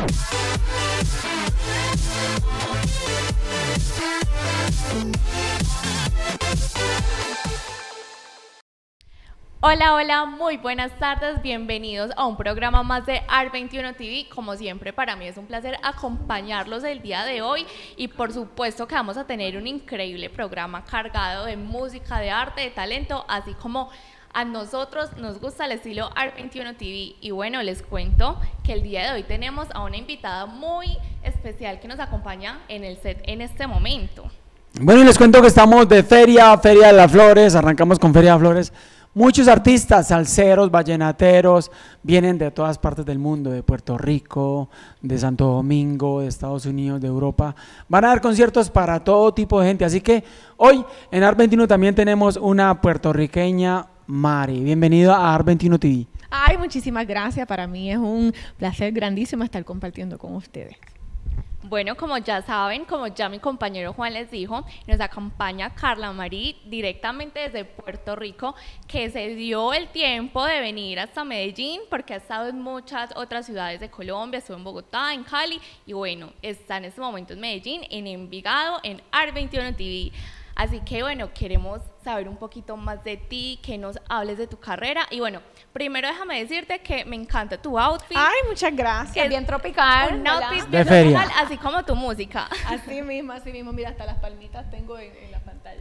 Hola, hola, muy buenas tardes, bienvenidos a un programa más de Art21 TV. Como siempre, para mí es un placer acompañarlos el día de hoy y por supuesto que vamos a tener un increíble programa cargado de música, de arte, de talento, así como a nosotros nos gusta el estilo Art21 TV. Y bueno, les cuento que el día de hoy tenemos a una invitada muy especial que nos acompaña en el set en este momento. Bueno, y les cuento que estamos de Feria de las Flores, arrancamos con Feria de Flores. Muchos artistas, salseros, vallenateros, vienen de todas partes del mundo, de Puerto Rico, de Santo Domingo, de Estados Unidos, de Europa. Van a dar conciertos para todo tipo de gente, así que hoy en Art21 también tenemos una puertorriqueña, Mari. Bienvenido a Art21 TV. Ay, muchísimas gracias, para mí es un placer grandísimo estar compartiendo con ustedes. Bueno, como ya saben, como ya mi compañero Juan les dijo, nos acompaña Carla Marí directamente desde Puerto Rico, que se dio el tiempo de venir hasta Medellín porque ha estado en muchas otras ciudades de Colombia, estuvo en Bogotá, en Cali y bueno, está en este momento en Medellín, en Envigado, en Art21 TV. Así que bueno, queremos saber un poquito más de ti, que nos hables de tu carrera y bueno, primero déjame decirte que me encanta tu outfit. Ay, muchas gracias, bien tropical. Un outfit de bien feria, tropical, así como tu música. Así mismo, mira, hasta las palmitas tengo en la pantalla.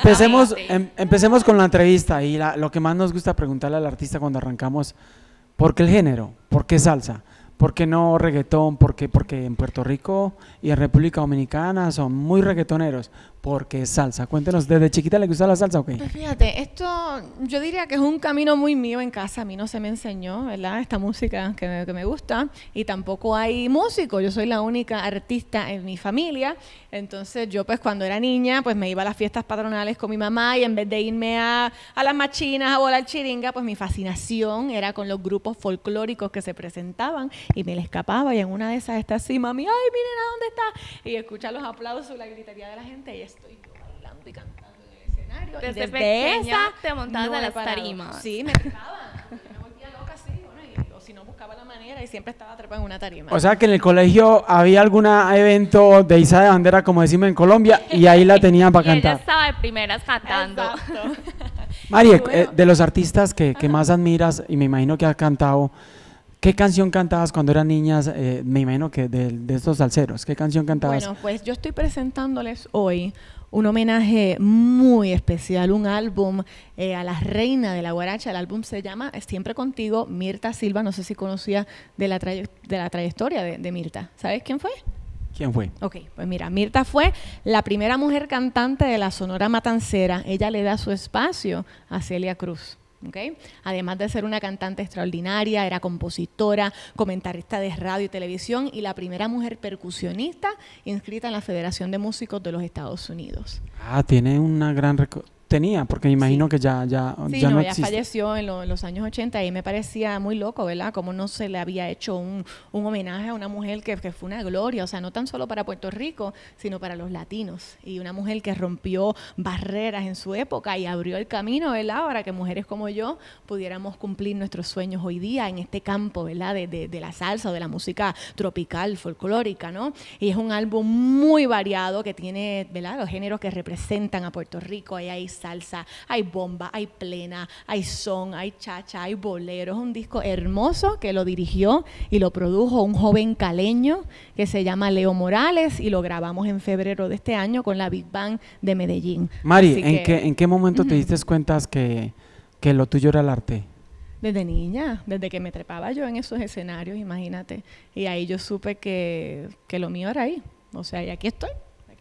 Empecemos con la entrevista y lo que más nos gusta preguntarle al artista cuando arrancamos, ¿por qué el género? ¿Por qué salsa? ¿Por qué no reggaetón? Porque en Puerto Rico y en República Dominicana son muy reggaetoneros. Porque es salsa. Cuéntenos, ¿desde chiquita le gusta la salsa o qué? Pues fíjate, esto yo diría que es un camino muy mío en casa. A mí no se me enseñó, ¿verdad? Esta música que me gusta y tampoco hay músico. Yo soy la única artista en mi familia. Entonces yo pues cuando era niña pues me iba a las fiestas patronales con mi mamá y en vez de irme a las machinas a volar chiringa, pues mi fascinación era con los grupos folclóricos que se presentaban y me le escapaba y en una de esas está así, mami, ay, miren a dónde está. Y escuchar los aplausos, la gritería de la gente y estoy yo bailando y cantando en el escenario. Desde pequeña te montabas a las tarimas. Sí, me trepaba. Me volvía loca así, bueno, o si no buscaba la manera y siempre estaba trepada en una tarima. O sea que en el colegio había algún evento de izada de bandera, como decimos en Colombia, y ahí la tenían para cantar. Ella estaba de primeras cantando. Exacto. Mari, Bueno. de los artistas que más admiras, y me imagino que has cantado, ¿qué canción cantabas cuando eran niñas? Me imagino que de estos salseros. ¿Qué canción cantabas? Bueno, pues yo estoy presentándoles hoy un homenaje muy especial, un álbum a la reina de la guaracha. El álbum se llama Siempre Contigo, Mirta Silva. No sé si conocía de la trayectoria de Mirta. ¿Sabes quién fue? ¿Quién fue? Ok, pues mira, Mirta fue la primera mujer cantante de la Sonora Matancera. Ella le da su espacio a Celia Cruz. Okay. Además de ser una cantante extraordinaria, era compositora, comentarista de radio y televisión y la primera mujer percusionista inscrita en la Federación de Músicos de los Estados Unidos. Ah, tiene una gran... Tenía, porque me imagino que ya no ella existe. falleció en los años 80 y me parecía muy loco, ¿verdad? Como no se le había hecho un homenaje a una mujer que fue una gloria, o sea, no tan solo para Puerto Rico, sino para los latinos. Y una mujer que rompió barreras en su época y abrió el camino, ¿verdad? Para que mujeres como yo pudiéramos cumplir nuestros sueños hoy día en este campo, ¿verdad? De la salsa o de la música tropical, folclórica, ¿no? Y es un álbum muy variado que tiene, ¿verdad? Los géneros que representan a Puerto Rico. Ahí hay salsa, hay bomba, hay plena, hay son, hay chacha, hay bolero. Es un disco hermoso que lo dirigió y lo produjo un joven caleño que se llama Leo Morales y lo grabamos en febrero de este año con la Big Band de Medellín. Mari, ¿en qué momento te diste cuenta que lo tuyo era el arte? Desde niña, desde que me trepaba yo en esos escenarios, imagínate. Y ahí yo supe que lo mío era ahí. O sea, y aquí estoy.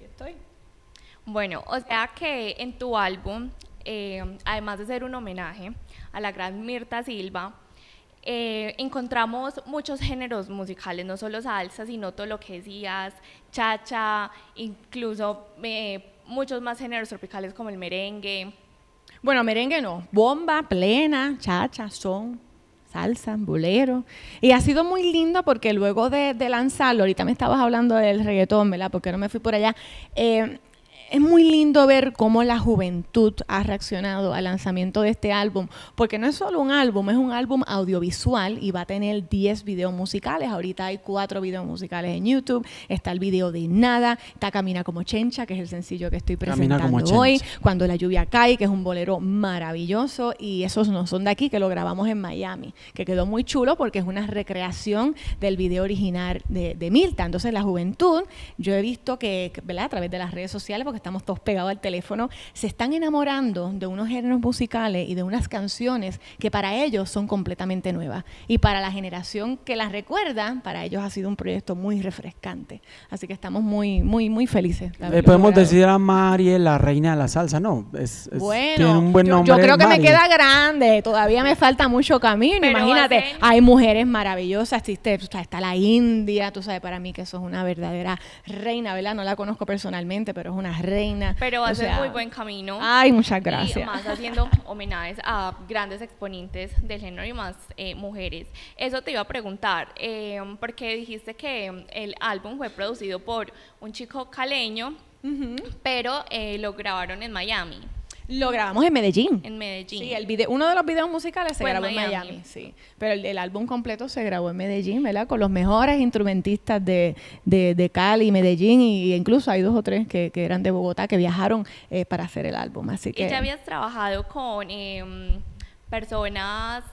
Bueno, o sea que en tu álbum, además de ser un homenaje a la gran Mirta Silva, encontramos muchos géneros musicales, no solo salsa, sino todo lo que decías, chacha, incluso muchos más géneros tropicales como el merengue. Bueno, merengue no, bomba, plena, chacha, son, salsa, bolero. Y ha sido muy lindo porque luego de lanzarlo, ahorita me estabas hablando del reggaetón, ¿verdad? Porque no me fui por allá. es muy lindo ver cómo la juventud ha reaccionado al lanzamiento de este álbum, porque no es solo un álbum, es un álbum audiovisual y va a tener 10 videos musicales. Ahorita hay 4 videos musicales en YouTube. Está el video de Nada, está Camina como Chencha, que es el sencillo que estoy presentando hoy, Cuando la lluvia cae, que es un bolero maravilloso, y esos no son de aquí, que lo grabamos en Miami, que quedó muy chulo porque es una recreación del video original de Mirta. Entonces la juventud, yo he visto que, ¿verdad?, a través de las redes sociales, porque estamos todos pegados al teléfono, se están enamorando de unos géneros musicales y de unas canciones que para ellos son completamente nuevas. Y para la generación que las recuerda, para ellos ha sido un proyecto muy refrescante. Así que estamos muy, muy, muy felices. Podemos decir a Mari la reina de la salsa, ¿no? Bueno, tiene un buen nombre, yo creo que Mari. me queda grande, todavía me falta mucho camino. Pero imagínate, hay mujeres maravillosas, está la India, tú sabes, para mí que eso es una verdadera reina, ¿verdad? No la conozco personalmente, pero es una reina. Pero va a ser muy buen camino. Ay, muchas gracias. Y más haciendo homenajes a grandes exponentes del género y más mujeres. Eso te iba a preguntar, porque dijiste que el álbum fue producido por un chico caleño, pero lo grabaron en Miami. Lo grabamos en Medellín. En Medellín. Sí, uno de los videos musicales se fue grabó en Miami, sí. Pero el álbum completo se grabó en Medellín, ¿verdad? Con los mejores instrumentistas de Cali, Medellín, y incluso hay 2 o 3 que eran de Bogotá, que viajaron para hacer el álbum. Así que... ¿Y ya habías trabajado con personas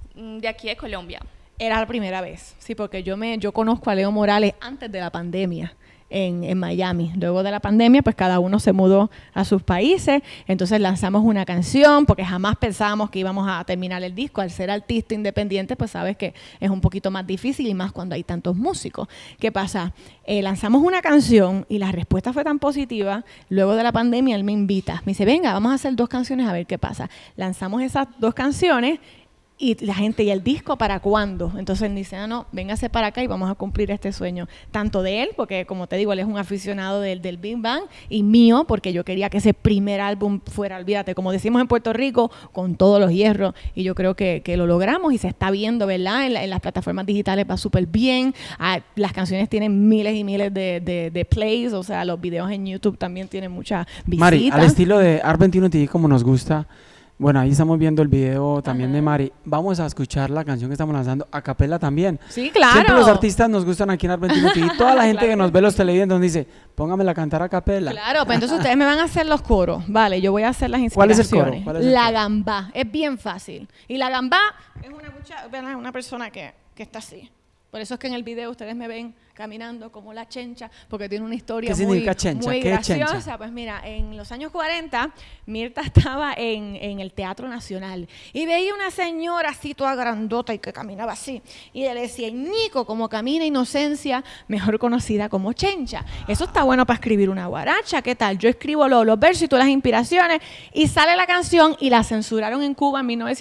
de aquí de Colombia? Era la primera vez, sí, porque yo conozco a Leo Morales antes de la pandemia. En Miami. Luego de la pandemia, pues cada uno se mudó a sus países, entonces lanzamos una canción, porque jamás pensábamos que íbamos a terminar el disco. Al ser artista independiente, pues sabes que es un poquito más difícil, y más cuando hay tantos músicos. ¿Qué pasa? Lanzamos una canción y la respuesta fue tan positiva. Luego de la pandemia, él me invita, me dice, venga, vamos a hacer 2 canciones a ver qué pasa. Lanzamos esas 2 canciones, y la gente, ¿y el disco para cuándo? Entonces él dice, no, véngase para acá y vamos a cumplir este sueño. Tanto de él, porque como te digo, él es un aficionado del Big Bang, y mío, porque yo quería que ese primer álbum fuera, olvídate, como decimos en Puerto Rico, con todos los hierros, y yo creo que lo logramos, y se está viendo, ¿verdad? En las plataformas digitales va súper bien. Las canciones tienen miles y miles de plays, o sea, los videos en YouTube también tienen muchas visitas. Mari, al estilo de Art 21 TV, como nos gusta. Bueno, ahí estamos viendo el video también de Mari. Vamos a escuchar la canción que estamos lanzando a capela también. Sí, claro. Siempre los artistas nos gustan aquí en Argentino TV. Toda la gente que nos ve los televidentes nos dice, póngamela a cantar a capela. Claro, pues entonces ustedes me van a hacer los coros. Vale, yo voy a hacer las inspiraciones. ¿Cuál es el coro? La gambá. Es bien fácil. Y la gambá es una persona que está así. Por eso es que en el video ustedes me ven caminando como la chencha, porque tiene una historia muy graciosa. Chencha? Pues mira, en los años 40, Mirta estaba en el Teatro Nacional y veía una señora así toda grandota y que caminaba así. Y le decía, Nico, como camina Inocencia, mejor conocida como Chencha. Eso está bueno para escribir una guaracha. ¿Qué tal? Yo escribo los versos y todas las inspiraciones, y sale la canción, y la censuraron en Cuba en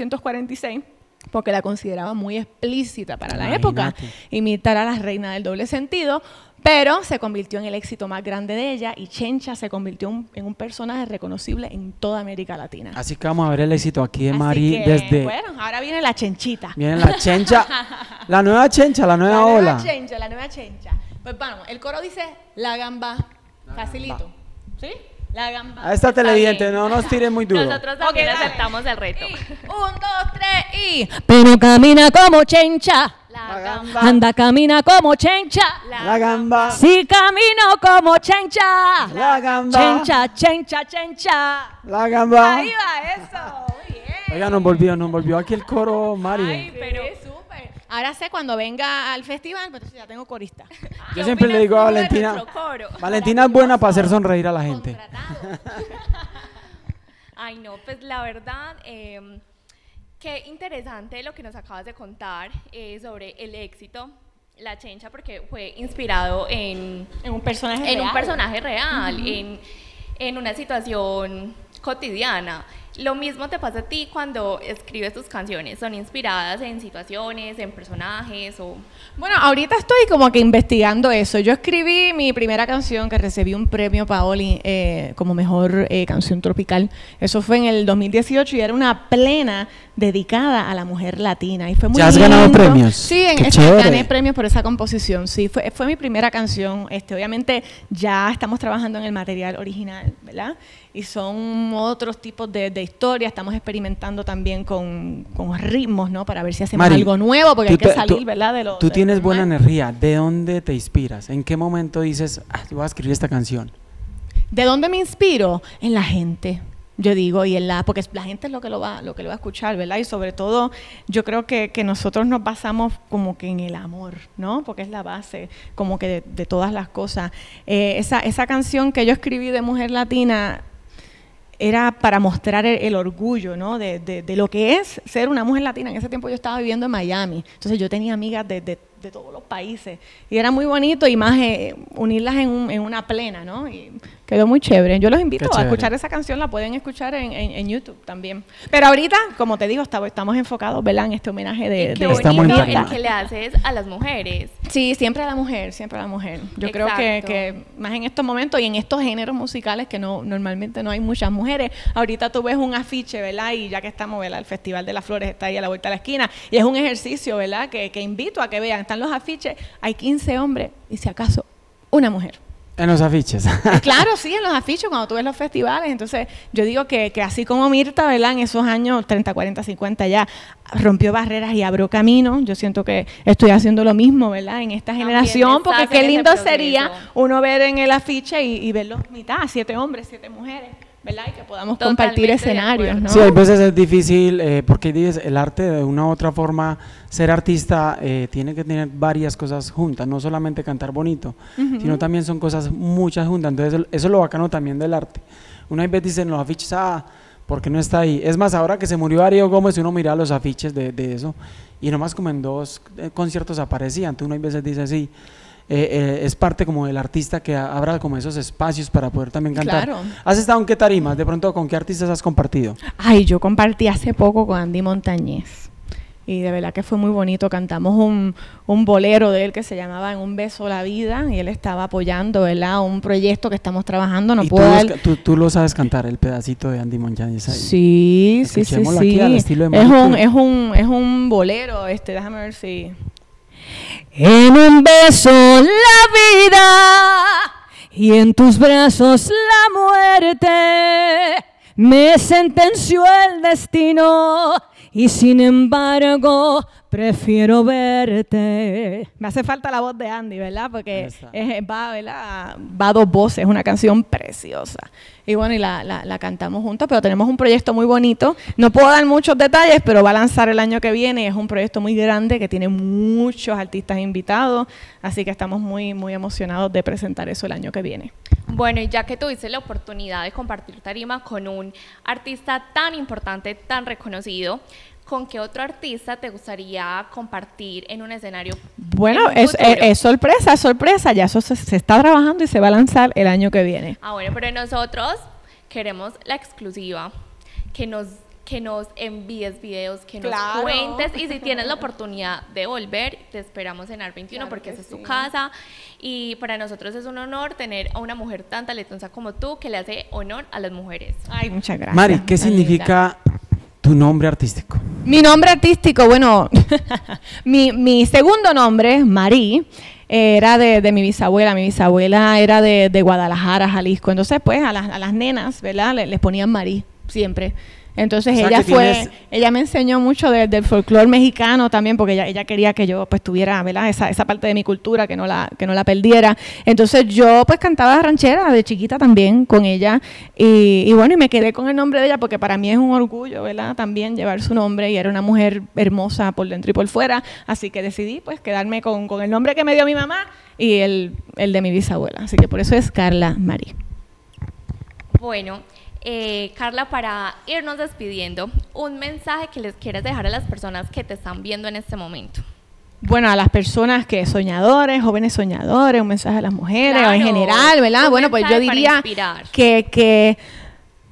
1946. Porque la consideraba muy explícita para la época. Y Mirta era la reina del doble sentido, pero se convirtió en el éxito más grande de ella, y Chencha se convirtió en un personaje reconocible en toda América Latina. Así que vamos a ver el éxito aquí de Mari desde... Bueno, ahora viene la chenchita. Viene la chencha, la nueva chencha, la nueva ola. La nueva chencha. Pues bueno, el coro dice, la gamba, facilito. ¿Sí? La gamba. A esta televidente, no nos tiren muy duro. Nosotros también aceptamos el reto. 1, 2, 3 y... Pero camina como Chencha. La gamba. Anda, camina como Chencha. La gamba. Sí, camino como Chencha. La gamba. Chencha, Chencha, Chencha. La gamba. Ahí va eso. Muy bien. Oiga, nos volvió aquí el coro, Mari. Ay, pero súper. Ahora sé, cuando venga al festival, pues ya tengo corista. Yo siempre le digo a Valentina, Valentina es buena para hacer sonreír a la gente. Ay, no, pues la verdad, qué interesante lo que nos acabas de contar sobre el éxito, la chencha, porque fue inspirado en un personaje real. En una situación cotidiana. Lo mismo te pasa a ti cuando escribes tus canciones. ¿Son inspiradas en situaciones, en personajes o...? Bueno, ahorita estoy como que investigando eso. Yo escribí mi primera canción que recibí un premio Paoli como mejor canción tropical. Eso fue en el 2018 y era una plena dedicada a la mujer latina. Y fue muy ¿Ya has lindo. ganado premios? Sí, gané premios por esa composición. Sí, fue mi primera canción. Obviamente ya estamos trabajando en el material original, ¿verdad? Y son otros tipos de historias. Estamos experimentando también con ritmos, ¿no? Para ver si hacemos Mari, algo nuevo, porque hay que salir, ¿verdad? Tú tienes buena energía. ¿De dónde te inspiras? ¿En qué momento dices, yo voy a escribir esta canción? ¿De dónde me inspiro? En la gente. Yo digo, porque la gente es lo que lo va a escuchar, ¿verdad? Y sobre todo, yo creo que nosotros nos basamos como que en el amor, ¿no? Porque es la base como que de todas las cosas. Esa canción que yo escribí de Mujer Latina era para mostrar el orgullo, ¿no? De lo que es ser una mujer latina. En ese tiempo yo estaba viviendo en Miami, entonces yo tenía amigas de todos los países y era muy bonito y más unirlas en una plena, ¿no? Y quedó muy chévere. Yo los invito a escuchar esa canción, la pueden escuchar en YouTube también. Pero ahorita, como te digo, estamos enfocados, ¿verdad? En este homenaje de qué bonito el que le haces a las mujeres. Sí, siempre a la mujer, siempre a la mujer. Yo creo que más en estos momentos y en estos géneros musicales que normalmente no hay muchas mujeres. Ahorita tú ves un afiche, ¿verdad? Y ya que estamos, ¿verdad? El Festival de las Flores está ahí a la vuelta de la esquina y es un ejercicio, ¿verdad? Que invito a que vean. Están los afiches, hay 15 hombres y si acaso una mujer. En los afiches. Claro, sí, en los afiches, cuando tú ves los festivales. Entonces, yo digo que así como Mirta, ¿verdad? En esos años 30, 40, 50 ya rompió barreras y abrió camino. Yo siento que estoy haciendo lo mismo, ¿verdad? En esta generación, porque qué lindo sería uno ver en el afiche y verlos mitad, 7 hombres, 7 mujeres, ¿verdad? Y que podamos compartir escenarios, ¿no? Sí, a veces es difícil, porque dices, el arte de una u otra forma, ser artista tiene que tener varias cosas juntas, no solamente cantar bonito, sino también son cosas muchas juntas. Entonces eso es lo bacano también del arte. Uno a veces dice en los afiches, ¿por qué no está ahí? Es más, ahora que se murió Darío Gómez, uno mira los afiches de eso, y nomás como en 2 conciertos aparecían. Entonces uno a veces dice así, es parte como del artista que abra como esos espacios para poder también cantar. Claro. ¿Has estado en qué tarimas? De pronto, ¿con qué artistas has compartido? Ay, yo compartí hace poco con Andy Montañez y de verdad que fue muy bonito. Cantamos un bolero de él que se llamaba En un beso la vida y él estaba apoyando, ¿verdad? Un proyecto que estamos trabajando. ¿Y tú lo sabes cantar, el pedacito de Andy Montañez ahí? Sí. Aquí al estilo de es un bolero, déjame ver si... En un beso la vida y en tus brazos la muerte me sentenció el destino y sin embargo prefiero verte. Me hace falta la voz de Andy, ¿verdad? Porque va a 2 voces, es una canción preciosa. Y bueno, y la cantamos juntos, pero tenemos un proyecto muy bonito. No puedo dar muchos detalles, pero va a lanzar el año que viene. Es un proyecto muy grande que tiene muchos artistas invitados, así que estamos muy, muy emocionados de presentar eso el año que viene. Bueno, y ya que tuviste la oportunidad de compartir tarima con un artista tan importante, tan reconocido, ¿con qué otro artista te gustaría compartir en un escenario? Bueno, es sorpresa, ya eso se está trabajando y se va a lanzar el año que viene. Bueno, pero nosotros queremos la exclusiva, que nos envíes videos, que nos cuentes, y si tienes la oportunidad de volver, te esperamos en ART 21 porque esa es tu casa, y para nosotros es un honor tener a una mujer tan talentosa como tú, que le hace honor a las mujeres. Ay, muchas gracias. Mari, ¿qué significa tu nombre artístico? Mi nombre artístico, bueno, mi segundo nombre, Marí, era de mi bisabuela. Mi bisabuela era de Guadalajara, Jalisco. Entonces, pues, a las nenas, ¿verdad? Les ponían Marí siempre. Entonces ella me enseñó mucho del folclore mexicano también, porque ella quería que yo pues tuviera, ¿verdad? esa parte de mi cultura, que no la perdiera. Entonces yo pues cantaba ranchera de chiquita también con ella y bueno, y me quedé con el nombre de ella porque para mí es un orgullo, ¿verdad? También llevar su nombre, y era una mujer hermosa por dentro y por fuera, así que decidí pues quedarme con el nombre que me dio mi mamá y el de mi bisabuela, así que por eso es Carla Marí. Bueno, Carla, para irnos despidiendo, un mensaje que les quieras dejar a las personas que te están viendo en este momento. Bueno, a las personas que soñadores, jóvenes soñadores, un mensaje a las mujeres, o en general, ¿verdad? Bueno, pues yo diría que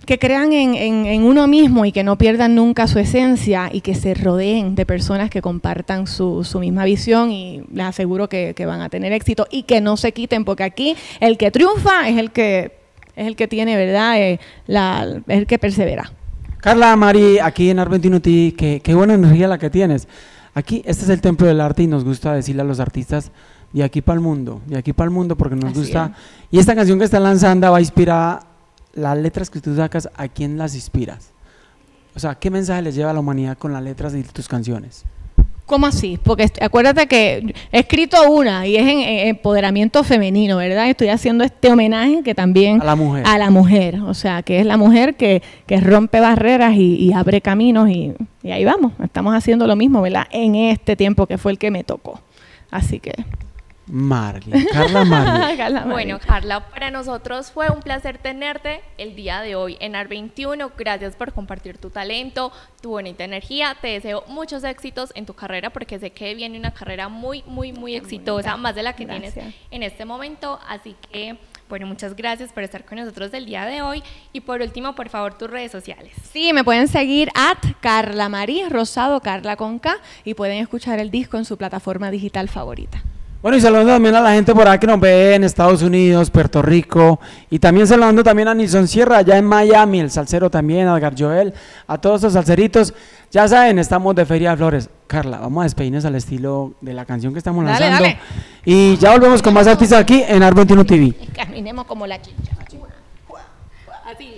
que crean en uno mismo y que no pierdan nunca su esencia y que se rodeen de personas que compartan su misma visión, y les aseguro que van a tener éxito y que no se quiten, porque aquí el que triunfa es el que tiene, ¿verdad? Es el que persevera. Carla Mari, aquí en Art21 TV, qué buena energía la que tienes. Aquí, este es el templo del arte y nos gusta decirle a los artistas de aquí para el mundo, porque nos Así gusta. es. Y esta canción que está lanzando va inspirada, las letras que tú sacas, ¿a quién las inspiras? O sea, ¿qué mensaje les lleva a la humanidad con las letras de tus canciones? ¿Cómo así? Porque acuérdate que he escrito una y es en empoderamiento femenino, ¿verdad? Estoy haciendo este homenaje que también A la mujer. a la mujer, o sea, que es la mujer que rompe barreras y abre caminos, y ahí vamos, estamos haciendo lo mismo, ¿verdad? En este tiempo que fue el que me tocó. Así que... Carla Mari. Carla Mari. Bueno, Carla, para nosotros fue un placer tenerte el día de hoy en Art21. Gracias por compartir tu talento, tu bonita energía. Te deseo muchos éxitos en tu carrera, porque sé que viene una carrera muy, muy, muy exitosa, bonita. más de la que Gracias. tienes en este momento. Así que, bueno, muchas gracias por estar con nosotros el día de hoy. Y por último, por favor, tus redes sociales. Sí, me pueden seguir @Carla Mari Rosado, Carla con K, y pueden escuchar el disco en su plataforma digital favorita. Bueno, y saludando también a la gente por acá que nos ve en Estados Unidos, Puerto Rico, y también saludando también a Nilson Sierra allá en Miami, el salsero también, a Edgar Joel, a todos los salseritos. Ya saben, estamos de Feria de Flores. Carla, vamos a despedirnos al estilo de la canción que estamos Dale, lanzando. dale. Y ya volvemos con más artistas aquí en Art21 TV. Caminemos como la chincha. Así.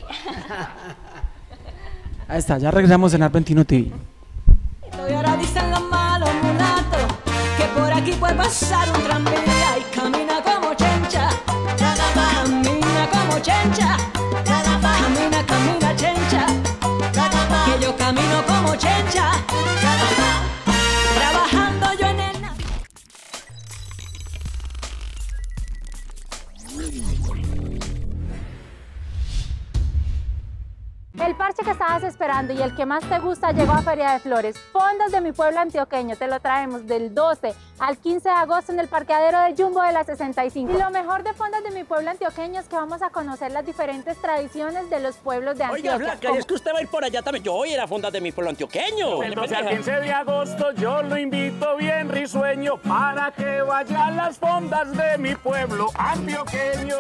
Ahí está, ya regresamos en Art21 TV. Y ahora dicen los malos mulatos que por aquí puede pasar un tranvía y camina como chencha, camina como chencha, camina, camina chencha, que yo camino como chencha, trabajando yo en el... El parche que estabas esperando y el que más te gusta llegó a Feria de Flores. Fondas de mi pueblo antioqueño, te lo traemos del 12 al 15 de agosto en el parqueadero del Jumbo de la 65. Y lo mejor de Fondas de mi pueblo antioqueño es que vamos a conocer las diferentes tradiciones de los pueblos de Antioquia. Oiga, Flaca, y es que usted va a ir por allá también. Yo voy a ir a Fondas de mi pueblo antioqueño. Del 12 al 15 de agosto yo lo invito bien risueño para que vaya a las fondas de mi pueblo antioqueño.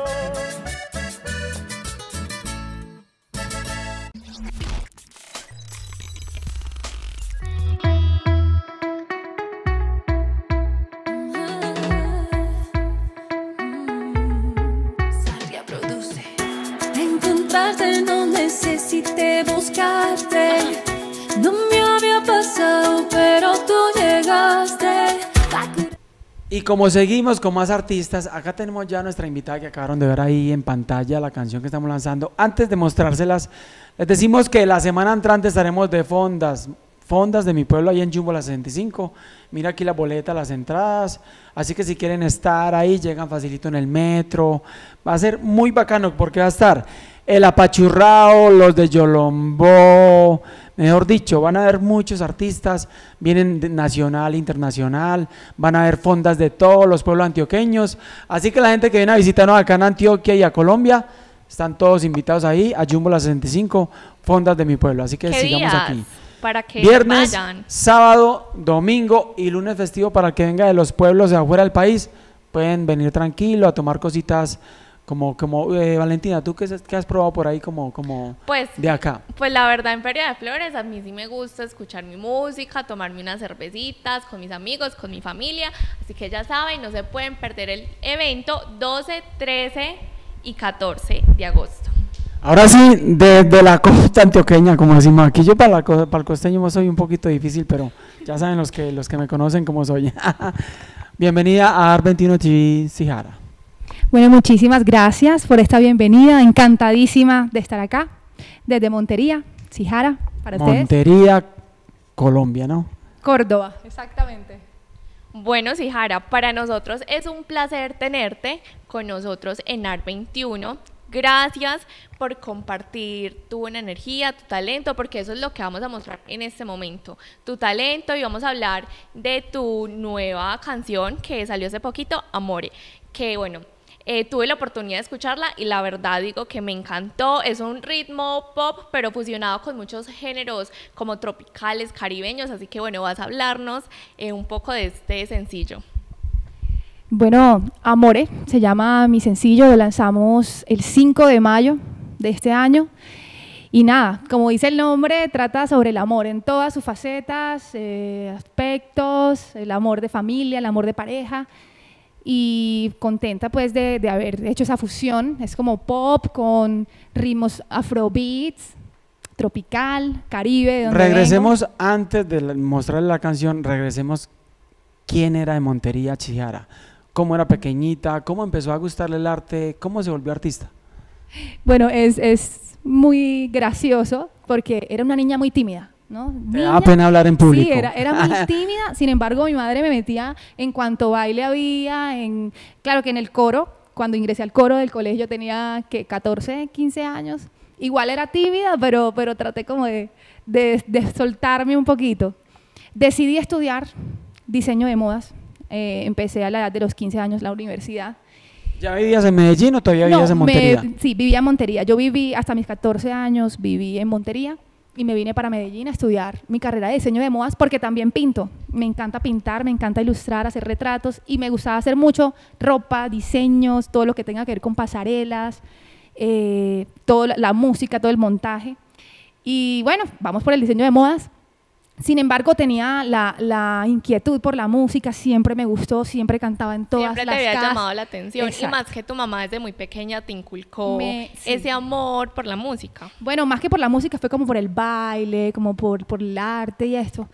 Encontrarte no necesité buscarte, no me había pasado, pero tú llegaste. Y como seguimos con más artistas, acá tenemos ya a nuestra invitada que acabaron de ver ahí en pantalla la canción que estamos lanzando. Antes de mostrárselas, les decimos que la semana entrante estaremos de fondas de mi pueblo ahí en Jumbo la 65. Mira aquí la boleta, las entradas, así que si quieren estar ahí, llegan facilito en el metro. Va a ser muy bacano porque va a estar el Apachurrao, los de Yolombó, mejor dicho, van a haber muchos artistas, vienen de nacional, internacional, van a haber fondas de todos los pueblos antioqueños, así que la gente que viene a visitarnos acá en Antioquia y a Colombia, están todos invitados ahí a Jumbo la 65, fondas de mi pueblo, así que ¿Qué sigamos días? aquí. Para que Viernes, vayan. sábado, domingo y lunes festivo para el que venga de los pueblos de afuera del país, pueden venir tranquilo a tomar cositas como Valentina, ¿tú qué has probado por ahí como Pues, de acá? Pues la verdad, en Feria de Flores a mí sí me gusta escuchar mi música, tomarme unas cervecitas con mis amigos, con mi familia, así que ya saben, no se pueden perder el evento 12, 13 y 14 de agosto. Ahora sí, desde la costa antioqueña, como decimos aquí, yo para el costeño soy un poquito difícil, pero ya saben los que me conocen cómo soy. Bienvenida a Art21 TV, Sijara. Bueno, muchísimas gracias por esta bienvenida, encantadísima de estar acá, desde Montería, Sijara, para ustedes. Montería, Colombia, ¿no? Córdoba, exactamente. Bueno, Sijara, para nosotros es un placer tenerte con nosotros en Art21. Gracias por compartir tu buena energía, tu talento, porque eso es lo que vamos a mostrar en este momento. Tu talento, y vamos a hablar de tu nueva canción que salió hace poquito, Amore, que bueno, Tuve la oportunidad de escucharla y la verdad digo que me encantó. Es un ritmo pop, pero fusionado con muchos géneros como tropicales, caribeños, así que bueno, vas a hablarnos un poco de este sencillo. Bueno, Amore se llama mi sencillo, lo lanzamos el 5 de mayo de este año. Y nada, como dice el nombre, trata sobre el amor en todas sus facetas, aspectos, el amor de familia, el amor de pareja. Y contenta pues de haber hecho esa fusión, es como pop con ritmos afrobeats, tropical, caribe, de donde Regresemos vengo. antes de mostrarle la canción, regresemos quién era de Montería Chihara, cómo era pequeñita, cómo empezó a gustarle el arte, cómo se volvió artista. Bueno, es muy gracioso porque era una niña muy tímida, ¿no? Te daba pena hablar en público. Sí, era muy tímida, sin embargo mi madre me metía en cuanto baile había, claro que en el coro, cuando ingresé al coro del colegio tenía que 14, 15 años, igual era tímida, pero traté como de soltarme un poquito. Decidí estudiar diseño de modas, empecé a la edad de los 15 años la universidad. ¿Ya vivías en Medellín o todavía vivías en Montería? Sí, vivía en Montería. Yo viví hasta mis 14 años, viví en Montería y me vine para Medellín a estudiar mi carrera de diseño de modas porque también pinto. Me encanta pintar, me encanta ilustrar, hacer retratos y me gustaba hacer mucho ropa, diseños, todo lo que tenga que ver con pasarelas, toda la música, todo el montaje. Y bueno, vamos por el diseño de modas. Sin embargo, tenía la inquietud por la música, siempre me gustó, siempre cantaba en todas siempre las te había casas. llamado la atención. Exacto. Y más que tu mamá desde muy pequeña te inculcó Sí. ese amor por la música. Bueno, más que por la música, fue como por el baile, como por el arte y esto.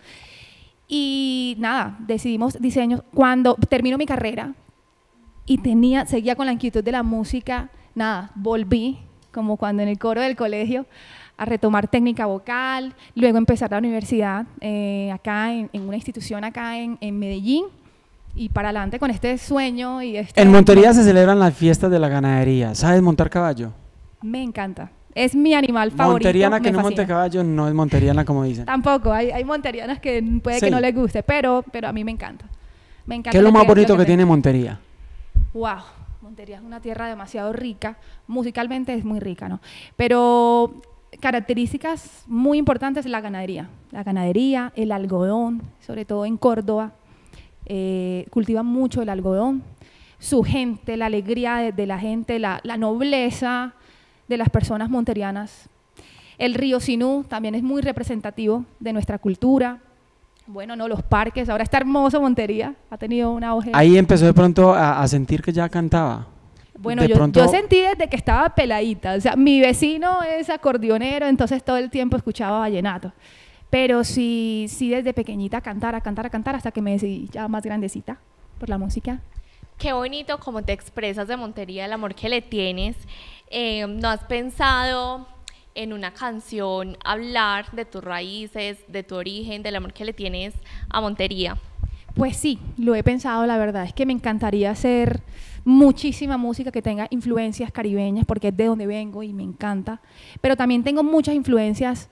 Y nada, decidimos diseños. Cuando termino mi carrera y seguía con la inquietud de la música, nada, volví, como cuando en el coro del colegio, a retomar técnica vocal, luego empezar la universidad acá en una institución acá en Medellín y para adelante con este sueño. En Montería se celebran las fiestas de la ganadería. ¿Sabes montar caballo? Me encanta. Es mi animal favorito. Monteriana que me no monte fascina. caballo no es monteriana como dicen. Tampoco, hay monterianas que puede Sí. que no les guste, pero a mí me encanta. Me encanta. ¿Qué es lo más bonito que tenga. tiene Montería? Wow, Montería es una tierra demasiado rica, musicalmente es muy rica, ¿no? Pero características muy importantes, la ganadería, el algodón, sobre todo en Córdoba, cultivan mucho el algodón, su gente, la alegría de la gente, la nobleza de las personas monterianas. El río Sinú también es muy representativo de nuestra cultura. Bueno, no, los parques, ahora está hermoso Montería, ha tenido una auge. Ahí empezó de pronto a sentir que ya cantaba. Bueno, De yo pronto- sentí desde que estaba peladita, o sea, mi vecino es acordeonero, entonces todo el tiempo escuchaba vallenato, pero sí desde pequeñita a cantar hasta que me decidí ya más grandecita por la música. Qué bonito como te expresas de Montería, el amor que le tienes. ¿No has pensado en una canción hablar de tus raíces, de tu origen, del amor que le tienes a Montería? Pues sí, lo he pensado, la verdad es que me encantaría hacer muchísima música que tenga influencias caribeñas, porque es de donde vengo y me encanta, pero también tengo muchas influencias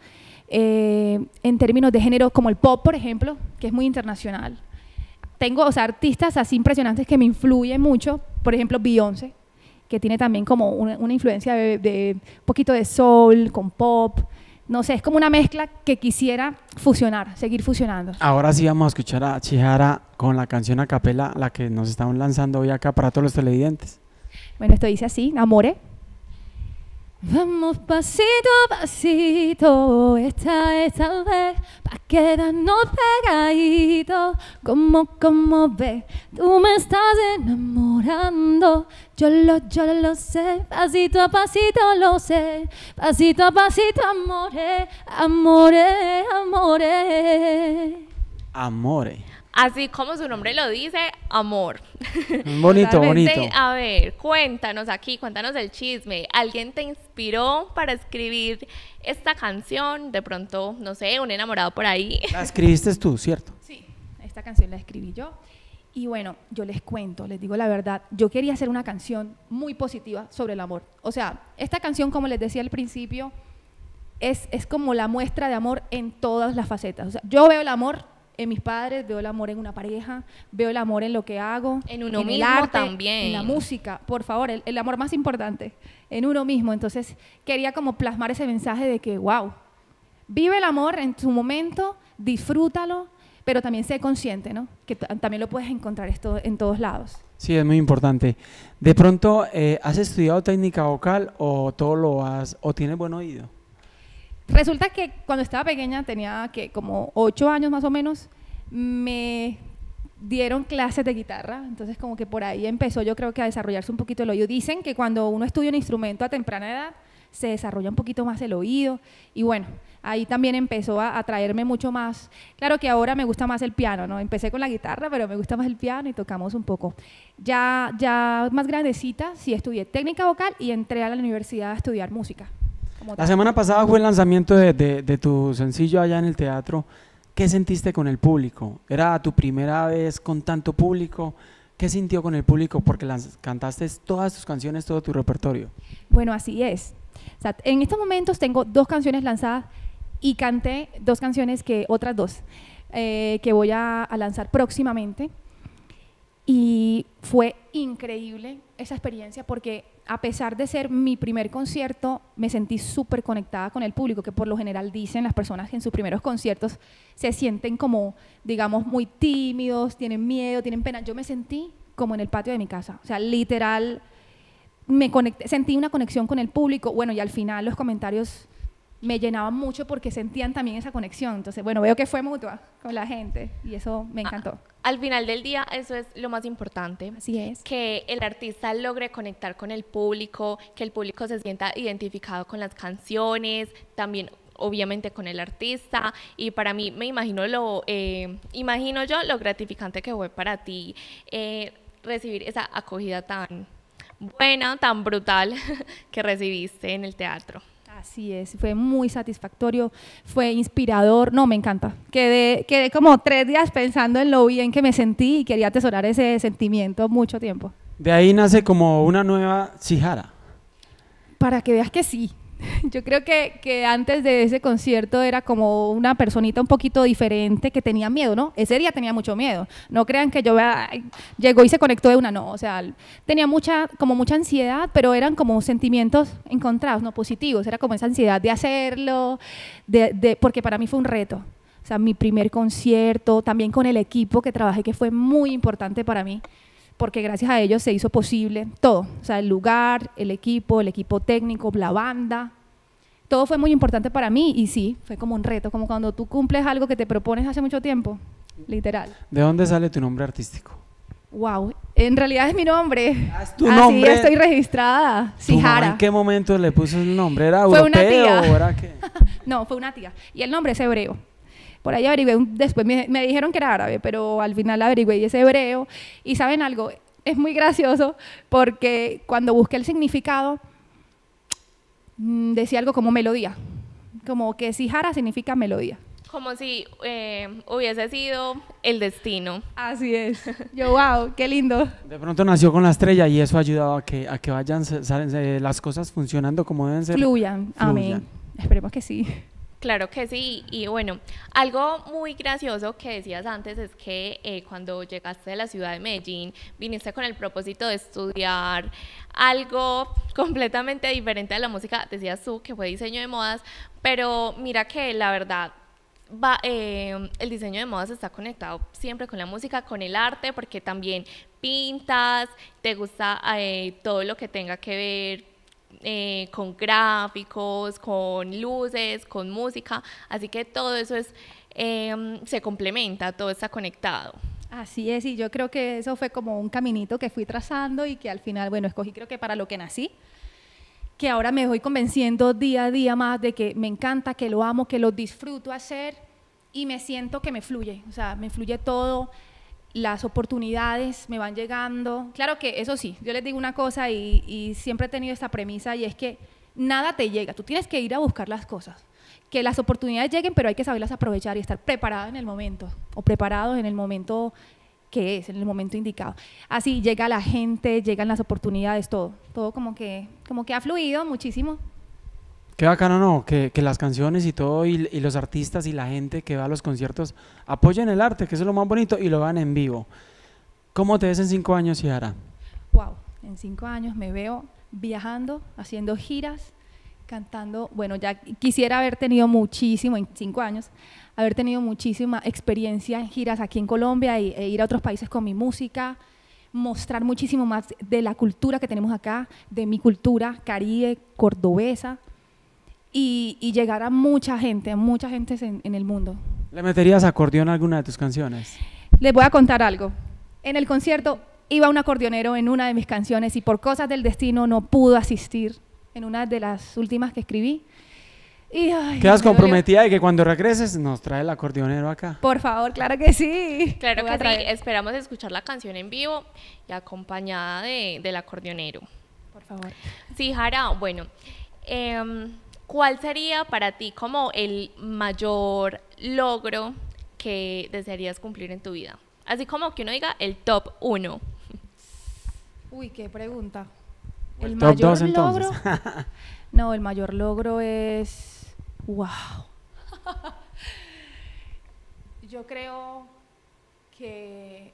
en términos de género, como el pop, por ejemplo, que es muy internacional. Tengo, o sea, artistas así impresionantes que me influyen mucho, por ejemplo, Beyoncé, que tiene también como una influencia de un poquito de soul con pop. No sé, es como una mezcla que quisiera fusionar, seguir fusionando. Ahora sí vamos a escuchar a Chihara con la canción a capela, la que nos están lanzando hoy acá para todos los televidentes. Bueno, esto dice así, Amore. Vamos pasito a pasito, esta vez, pa' quedarnos pegaditos, como ves, tú me estás enamorando, yo lo sé, pasito a pasito lo sé, pasito a pasito, amore, amore, amore. Amore. Así como su nombre lo dice, amor. Bonito, Totalmente. bonito. A ver, cuéntanos el chisme. ¿Alguien te inspiró para escribir esta canción? De pronto, no sé, un enamorado por ahí. La escribiste tú, ¿cierto? Sí, esta canción la escribí yo. Y bueno, yo les cuento, les digo la verdad, yo quería hacer una canción muy positiva sobre el amor. O sea, esta canción, como les decía al principio, es como la muestra de amor en todas las facetas. O sea, yo veo el amor en mis padres, veo el amor en una pareja, veo el amor en lo que hago, En uno el mismo arte, también. en la música, por favor, el amor más importante, en uno mismo. Entonces quería como plasmar ese mensaje de que, wow, vive el amor en su momento, disfrútalo, pero también sé consciente, ¿no? Que también lo puedes encontrar esto en todos lados. Sí, es muy importante. De pronto, ¿has estudiado técnica vocal o todo lo has, o tienes buen oído? Resulta que cuando estaba pequeña, tenía que como 8 años más o menos, me dieron clases de guitarra, entonces como que por ahí empezó yo creo que a desarrollarse un poquito el oído. Dicen que cuando uno estudia un instrumento a temprana edad, se desarrolla un poquito más el oído y bueno, ahí también empezó a atraerme mucho más. Claro que ahora me gusta más el piano, ¿no? Empecé con la guitarra, pero me gusta más el piano y tocamos un poco. Ya más grandecita, sí estudié técnica vocal y entré a la universidad a estudiar música. Como La tal. semana pasada fue el lanzamiento de tu sencillo allá en el teatro. ¿Qué sentiste con el público? ¿Era tu primera vez con tanto público? ¿Qué sintió con el público? Porque cantaste todas tus canciones, todo tu repertorio. Bueno, así es. O sea, en estos momentos tengo 2 canciones lanzadas y canté 2 canciones otras 2 que voy a lanzar próximamente. Y fue increíble esa experiencia porque a pesar de ser mi primer concierto, me sentí súper conectada con el público, que por lo general dicen las personas que en sus primeros conciertos se sienten como, digamos, muy tímidos, tienen miedo, tienen pena. Yo me sentí como en el patio de mi casa, o sea, literal, me conecté, sentí una conexión con el público. Bueno, y al final los comentarios me llenaban mucho porque sentían también esa conexión. Entonces, bueno, veo que fue mutua con la gente y eso me encantó. Al final del día, eso es lo más importante. Así es. Que el artista logre conectar con el público, que el público se sienta identificado con las canciones, también obviamente con el artista. Y para mí, imagino yo lo gratificante que fue para ti recibir esa acogida tan buena, tan brutal que recibiste en el teatro. Así es, fue muy satisfactorio, fue inspirador, no, me encanta. Quedé como 3 días pensando en lo bien que me sentí y quería atesorar ese sentimiento mucho tiempo. De ahí nace como una nueva Sihara. Para que veas que sí. Yo creo que antes de ese concierto era como una personita un poquito diferente que tenía miedo, ¿no? Ese día tenía mucho miedo. No crean que llegó y se conectó de una, no. O sea, tenía mucha ansiedad, pero eran como sentimientos encontrados, no positivos. Era como esa ansiedad de hacerlo, porque para mí fue un reto. O sea, mi primer concierto, también con el equipo que trabajé, que fue muy importante para mí, porque gracias a ellos se hizo posible todo, o sea, el lugar, el equipo técnico, la banda, todo fue muy importante para mí y sí, fue como un reto, como cuando tú cumples algo que te propones hace mucho tiempo, literal. ¿De dónde sale tu nombre artístico? Wow, en realidad es mi nombre. ¿Es tu nombre? Sí, estoy registrada, ¿Tu mamá Sihara. en qué momento le puso el nombre? ¿Era Fue una europeo tía. o era qué? No, fue una tía, y el nombre es hebreo. Por ahí averigué, después me dijeron que era árabe, pero al final averigué y es hebreo. Y ¿saben algo? Es muy gracioso porque cuando busqué el significado, decía algo como melodía. Como que Sihara significa melodía. Como si hubiese sido el destino. Así es. Yo, wow, qué lindo. De pronto nació con la estrella y eso ha ayudado a que vayan las cosas funcionando como deben ser. Fluyan. Amén. Esperemos que sí. Claro que sí, y bueno, algo muy gracioso que decías antes es que cuando llegaste a la ciudad de Medellín, viniste con el propósito de estudiar algo completamente diferente a la música, decías tú que fue diseño de modas, pero mira que la verdad, el diseño de modas está conectado siempre con la música, con el arte, porque también pintas, te gusta todo lo que tenga que ver con gráficos, con luces, con música, así que todo eso se complementa, todo está conectado. Así es, y yo creo que eso fue como un caminito que fui trazando y que al final, bueno, escogí creo que para lo que nací, que ahora me voy convenciendo día a día más de que me encanta, que lo amo, que lo disfruto hacer y me siento que me fluye, o sea, me fluye todo. Las oportunidades me van llegando. Claro que eso sí, yo les digo una cosa y siempre he tenido esta premisa y es que nada te llega, tú tienes que ir a buscar las cosas. Que las oportunidades lleguen, pero hay que saberlas aprovechar y estar preparado en el momento o preparados en el momento que es, en el momento indicado. Así llega la gente, llegan las oportunidades, todo como que ha fluido muchísimo. Qué bacano, ¿no? Que las canciones y todo, y los artistas y la gente que va a los conciertos apoyen el arte, que eso es lo más bonito, y lo hagan en vivo. ¿Cómo te ves en 5 años, Ciara? Wow, en 5 años me veo viajando, haciendo giras, cantando. Bueno, ya quisiera haber tenido muchísimo, en 5 años, haber tenido muchísima experiencia en giras aquí en Colombia e ir a otros países con mi música, mostrar muchísimo más de la cultura que tenemos acá, de mi cultura caribe, cordobesa, y llegar a mucha gente en el mundo. ¿Le meterías acordeón a alguna de tus canciones? Les voy a contar algo. En el concierto iba un acordeonero en una de mis canciones y por cosas del destino no pudo asistir en una de las últimas que escribí. Y, ay, ¿Quedas me dolió. comprometida de que cuando regreses nos trae el acordeonero acá? Por favor, claro que sí. Claro Lo voy a que sí, traer. esperamos escuchar la canción en vivo y acompañada del acordeonero. Por favor. Sí, Jara, bueno, ¿cuál sería para ti como el mayor logro que desearías cumplir en tu vida? Así como que uno diga el top 1. Uy, qué pregunta. El El top mayor 2 entonces. logro. No, el mayor logro es. ¡Wow! Yo creo que.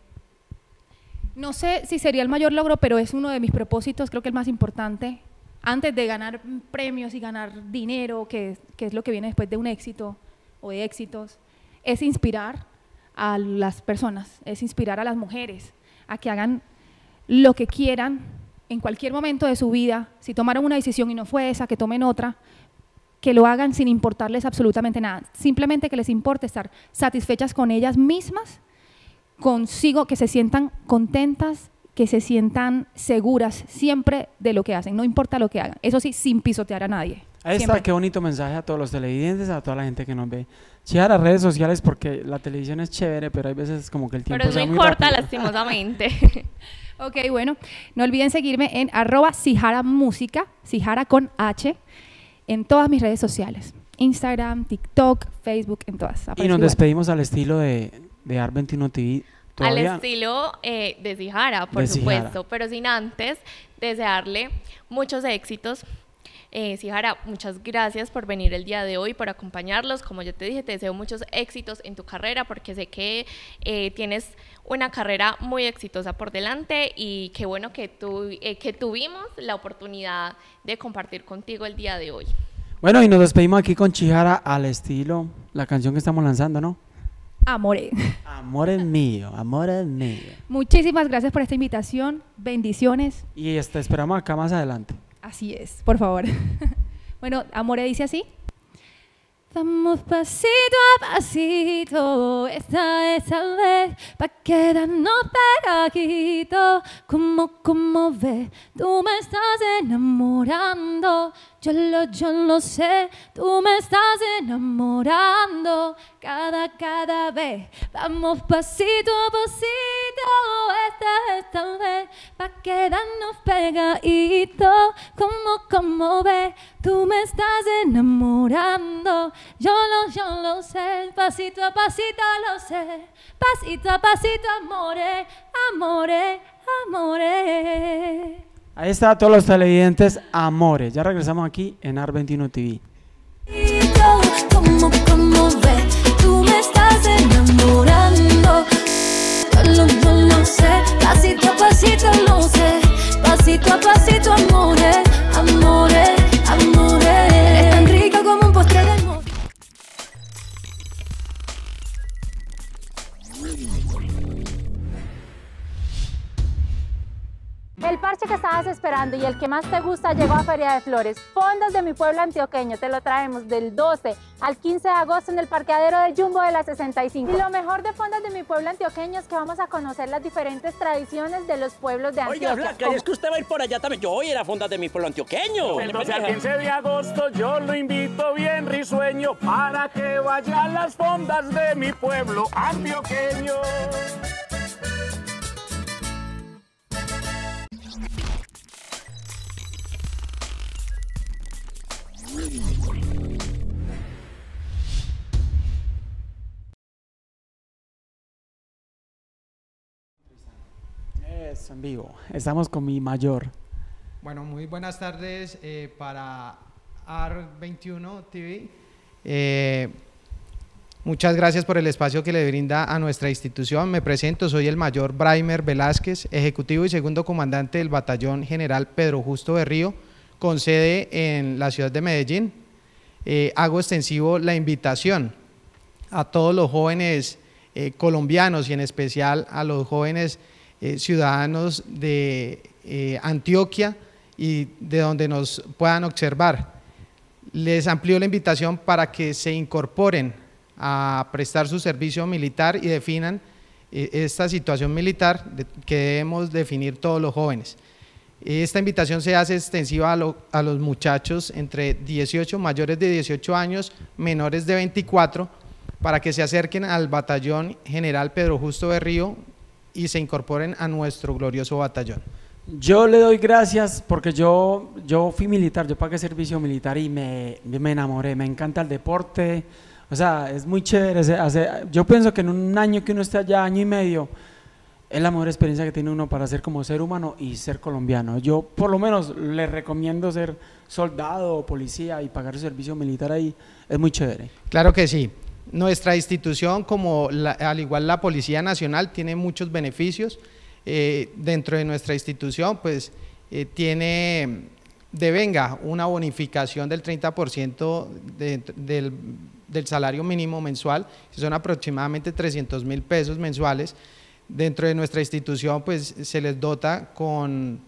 No sé si sería el mayor logro, pero es uno de mis propósitos, creo que el más importante. Antes de ganar premios y ganar dinero, que es lo que viene después de un éxito o de éxitos, es inspirar a las personas, es inspirar a las mujeres a que hagan lo que quieran en cualquier momento de su vida. Si tomaron una decisión y no fue esa, que tomen otra, que lo hagan sin importarles absolutamente nada. Simplemente que les importe estar satisfechas con ellas mismas, consigo, que se sientan contentas, que se sientan seguras siempre de lo que hacen, no importa lo que hagan. Eso sí, sin pisotear a nadie. Ahí está, Siempre. qué bonito mensaje a todos los televidentes, a toda la gente que nos ve. Ciara, redes sociales, porque la televisión es chévere, pero hay veces como que el tiempo Pero es se va muy muy corta, rápido. lastimosamente. Ok, bueno, no olviden seguirme en @CiJaraMúsica, Cijara con H, en todas mis redes sociales. Instagram, TikTok, Facebook, en todas. Y Aparezco nos igual. despedimos al estilo de Art21 TV. Al Todavía- estilo de Cijara, por De Cijara. supuesto, pero sin antes desearle muchos éxitos. Cijara, muchas gracias por venir el día de hoy, por acompañarlos. Como yo te dije, te deseo muchos éxitos en tu carrera porque sé que tienes una carrera muy exitosa por delante y qué bueno que tuvimos la oportunidad de compartir contigo el día de hoy. Bueno, y nos despedimos aquí con Cijara al estilo, la canción que estamos lanzando, ¿no? Amore. Amor es mío, amor es mío. Muchísimas gracias por esta invitación. Bendiciones. Y esperamos acá más adelante. Así es, por favor. Bueno, Amore dice así. Vamos pasito a pasito, esta vez, pa' quedarnos pegadito. Como ves, tú me estás enamorando. Yo lo sé, tú me estás enamorando. Cada vez, vamos pasito a pasito, esta vez, pa' quedarnos pegadito. Como ves, tú me estás enamorando. Yo lo sé, pasito a pasito lo sé, pasito a pasito, amore, amore, amore. Ahí está a todos los televidentes, amores. Ya regresamos aquí en Art21 TV. Como ves, tú me estás enamorando. Yo lo sé, pasito a pasito lo sé, pasito a pasito, amore, amore, amore. Eres tan rica como un postre de amor. El parche que estabas esperando y el que más te gusta llegó a Feria de Flores. Fondas de mi pueblo antioqueño, te lo traemos del 12 al 15 de agosto en el parqueadero del Jumbo de la 65. Y lo mejor de Fondas de mi pueblo antioqueño es que vamos a conocer las diferentes tradiciones de los pueblos de Antioquia. Oiga, Flaca, y es que usted va a ir por allá también. Yo voy a ir a fondas de mi pueblo antioqueño. Del 12 al 15 de agosto yo lo invito bien risueño para que vaya a las fondas de mi pueblo antioqueño. Eso, en vivo. Estamos con mi mayor. Bueno, muy buenas tardes para AR21 TV. Muchas gracias por el espacio que le brinda a nuestra institución. Me presento, soy el mayor Braimer Velázquez, ejecutivo y segundo comandante del Batallón General Pedro Justo Berrío, con sede en la ciudad de Medellín. Hago extensivo la invitación a todos los jóvenes colombianos y en especial a los jóvenes ciudadanos de Antioquia y de donde nos puedan observar. Les amplío la invitación para que se incorporen a prestar su servicio militar y definan esta situación militar que debemos definir todos los jóvenes. Esta invitación se hace extensiva a los muchachos entre 18, mayores de 18 años, menores de 24, para que se acerquen al Batallón General Pedro Justo Berrío y se incorporen a nuestro glorioso batallón. Yo le doy gracias porque yo fui militar, yo pagué servicio militar y me enamoré, me encanta el deporte, o sea, es muy chévere, yo pienso que en un año que uno esté allá, año y medio, es la mejor experiencia que tiene uno para ser como ser humano y ser colombiano. Yo por lo menos le recomiendo ser soldado o policía y pagar su servicio militar ahí, es muy chévere. Claro que sí. Nuestra institución, como al igual la Policía Nacional, tiene muchos beneficios. Dentro de nuestra institución, pues tiene devenga una bonificación del 30% del salario mínimo mensual, que son aproximadamente 300.000 pesos mensuales. Dentro de nuestra institución, pues se les dota con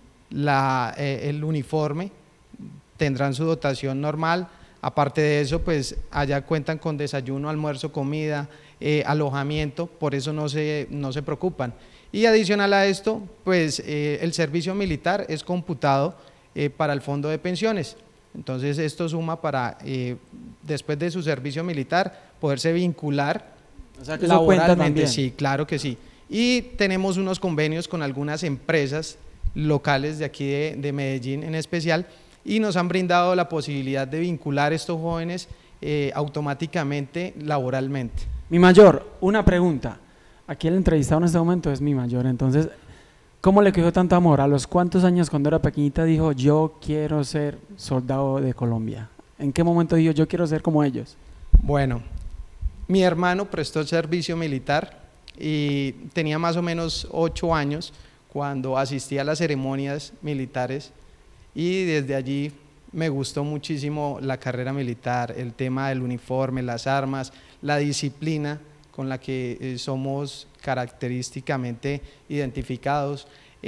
el uniforme, tendrán su dotación normal. Aparte de eso, pues allá cuentan con desayuno, almuerzo, comida, alojamiento, por eso no se preocupan. Y adicional a esto, pues el servicio militar es computado para el fondo de pensiones. Entonces esto suma para, después de su servicio militar, poderse vincular, o sea, que laboralmente. Sí, claro que sí. Y tenemos unos convenios con algunas empresas locales de aquí de Medellín en especial, y nos han brindado la posibilidad de vincular a estos jóvenes automáticamente laboralmente. Mi mayor, una pregunta. Aquí el entrevistado en este momento es mi mayor, entonces, ¿cómo le cogió tanto amor? ¿A los cuántos años cuando era pequeñita dijo, yo quiero ser soldado de Colombia? ¿En qué momento dijo, yo quiero ser como ellos? Bueno, mi hermano prestó servicio militar y tenía más o menos 8 años cuando asistía a las ceremonias militares, y desde allí me gustó muchísimo la carrera militar, el tema del uniforme, las armas, la disciplina con la que somos característicamente identificados,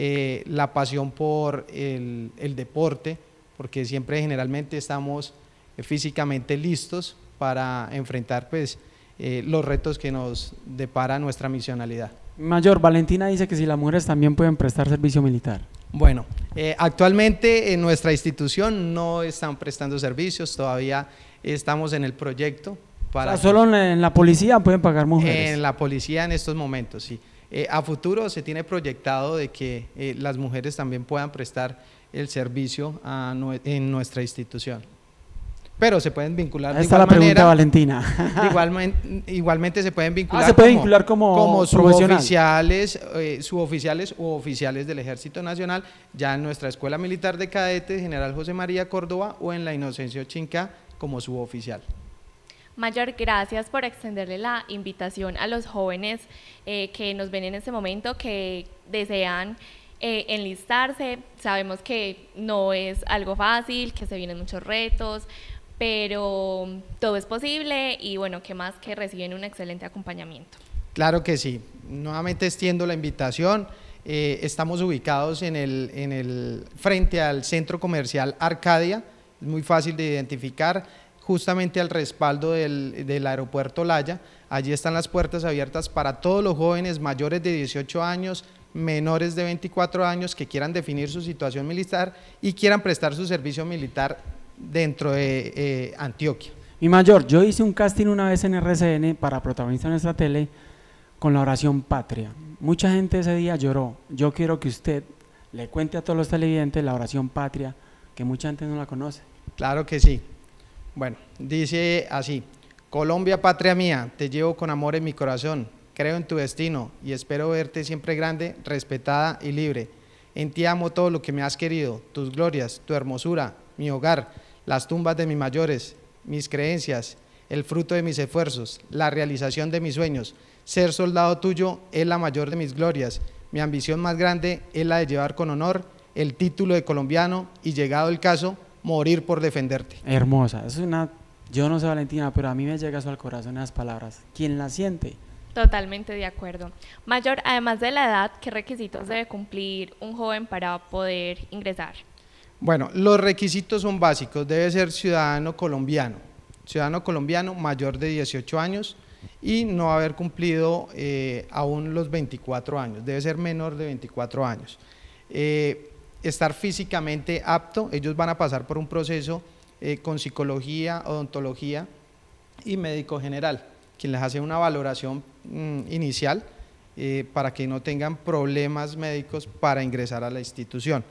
la pasión por el deporte, porque siempre generalmente estamos físicamente listos para enfrentar pues, los retos que nos depara nuestra misionalidad. Mayor, Valentina dice que si las mujeres también pueden prestar servicio militar. Bueno, actualmente en nuestra institución no están prestando servicios, todavía estamos en el proyecto. Para solo en la policía pueden pagar mujeres. En la policía en estos momentos, sí. A futuro se tiene proyectado de que las mujeres también puedan prestar el servicio en nuestra institución. Pero se pueden vincular de igual manera. Esta es la pregunta, Valentina. Igualmente se pueden vincular, se puede vincular como suboficiales, suboficiales u oficiales del Ejército Nacional, ya en nuestra Escuela Militar de Cadetes General José María Córdoba o en la Inocencio Chinca como suboficial. Mayor, gracias por extenderle la invitación a los jóvenes que nos ven en este momento, que desean enlistarse. Sabemos que no es algo fácil, que se vienen muchos retos, pero todo es posible y bueno, qué más que reciben un excelente acompañamiento. Claro que sí, nuevamente extiendo la invitación. Estamos ubicados frente al centro comercial Arcadia, es muy fácil de identificar, justamente al respaldo del aeropuerto Laya. Allí están las puertas abiertas para todos los jóvenes mayores de 18 años, menores de 24 años que quieran definir su situación militar y quieran prestar su servicio militar dentro de Antioquia. Mi mayor, yo hice un casting una vez en RCN para protagonizar en nuestra tele con la oración patria. Mucha gente ese día lloró. Yo quiero que usted le cuente a todos los televidentes la oración patria, que mucha gente no la conoce. Claro que sí. Bueno, dice así: Colombia, patria mía, te llevo con amor en mi corazón, creo en tu destino y espero verte siempre grande, respetada y libre. En ti amo todo lo que me has querido, tus glorias, tu hermosura, mi hogar, las tumbas de mis mayores, mis creencias, el fruto de mis esfuerzos, la realización de mis sueños. Ser soldado tuyo es la mayor de mis glorias. Mi ambición más grande es la de llevar con honor el título de colombiano y, llegado el caso, morir por defenderte. Hermosa, es una, yo no sé Valentina, pero a mí me llega eso al corazón esas palabras. ¿Quién la siente? Totalmente de acuerdo. Mayor, además de la edad, ¿qué requisitos debe cumplir un joven para poder ingresar? Bueno, los requisitos son básicos. Debe ser ciudadano colombiano mayor de 18 años y no haber cumplido aún los 24 años, debe ser menor de 24 años. Estar físicamente apto, ellos van a pasar por un proceso con psicología, odontología y médico general, quien les hace una valoración inicial para que no tengan problemas médicos para ingresar a la institución.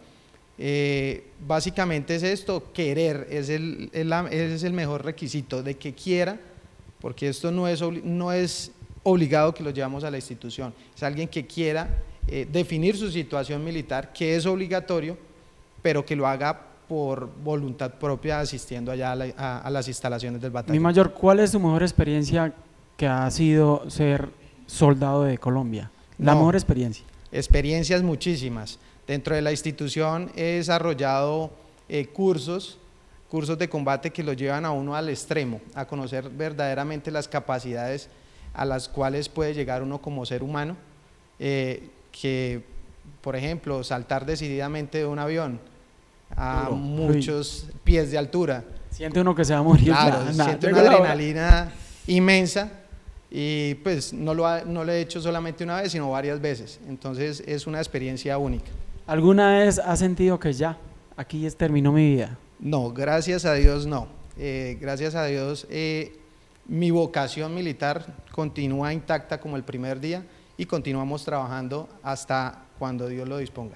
Básicamente es esto, querer es el mejor requisito, de que quiera, porque esto no es obligado que lo llevamos a la institución, es alguien que quiera definir su situación militar, que es obligatorio, pero que lo haga por voluntad propia asistiendo allá a las instalaciones del batallón. Mi mayor, ¿cuál es su mejor experiencia que ha sido ser soldado de Colombia? La mejor experiencia. Experiencias muchísimas. Dentro de la institución he desarrollado cursos de combate que lo llevan a uno al extremo, a conocer verdaderamente las capacidades a las cuales puede llegar uno como ser humano, que, por ejemplo, saltar decididamente de un avión a muchos pies de altura. Siente uno que se va a morir. Claro, siente una adrenalina inmensa y pues no lo he hecho solamente una vez, sino varias veces, entonces es una experiencia única. ¿Alguna vez has sentido que ya, aquí terminó mi vida? No, gracias a Dios no. Gracias a Dios mi vocación militar continúa intacta como el primer día y continuamos trabajando hasta cuando Dios lo disponga.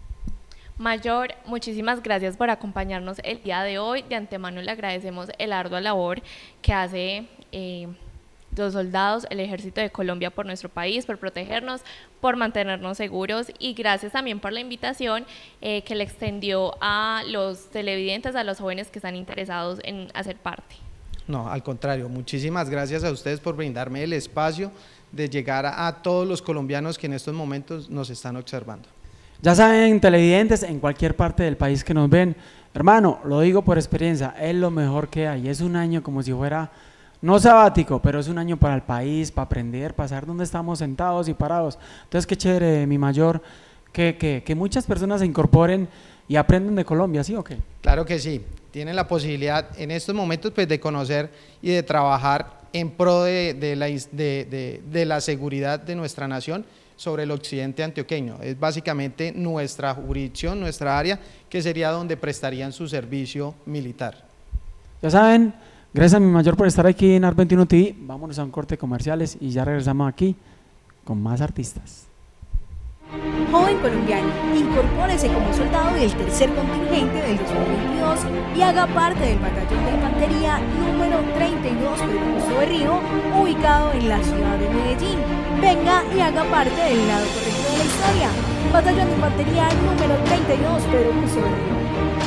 Mayor, muchísimas gracias por acompañarnos el día de hoy. De antemano le agradecemos el ardua labor que hace los soldados, el Ejército de Colombia por nuestro país, por protegernos, por mantenernos seguros, y gracias también por la invitación que le extendió a los televidentes, a los jóvenes que están interesados en hacer parte. No, al contrario, muchísimas gracias a ustedes por brindarme el espacio de llegar a todos los colombianos que en estos momentos nos están observando. Ya saben, televidentes, en cualquier parte del país que nos ven, hermano, lo digo por experiencia, es lo mejor que hay, es un año como si fuera, no sabático, pero es un año para el país, para aprender, para saber dónde estamos sentados y parados. Entonces, qué chévere, mi mayor, que muchas personas se incorporen y aprenden de Colombia, ¿sí o qué? Claro que sí, tienen la posibilidad en estos momentos pues, de conocer y de trabajar en pro de la seguridad de nuestra nación sobre el occidente antioqueño. Es básicamente nuestra jurisdicción, nuestra área, que sería donde prestarían su servicio militar. Ya saben, gracias a mi mayor por estar aquí en ART21 TV. Vámonos a un corte de comerciales y ya regresamos aquí con más artistas. Joven colombiano, incorpórese como soldado del tercer contingente del 2022 y haga parte del batallón de infantería número 32 Pedro Justo Berrío, ubicado en la ciudad de Medellín. Venga y haga parte del lado correcto de la historia. Batallón de infantería número 32 Pedro Justo Berrío.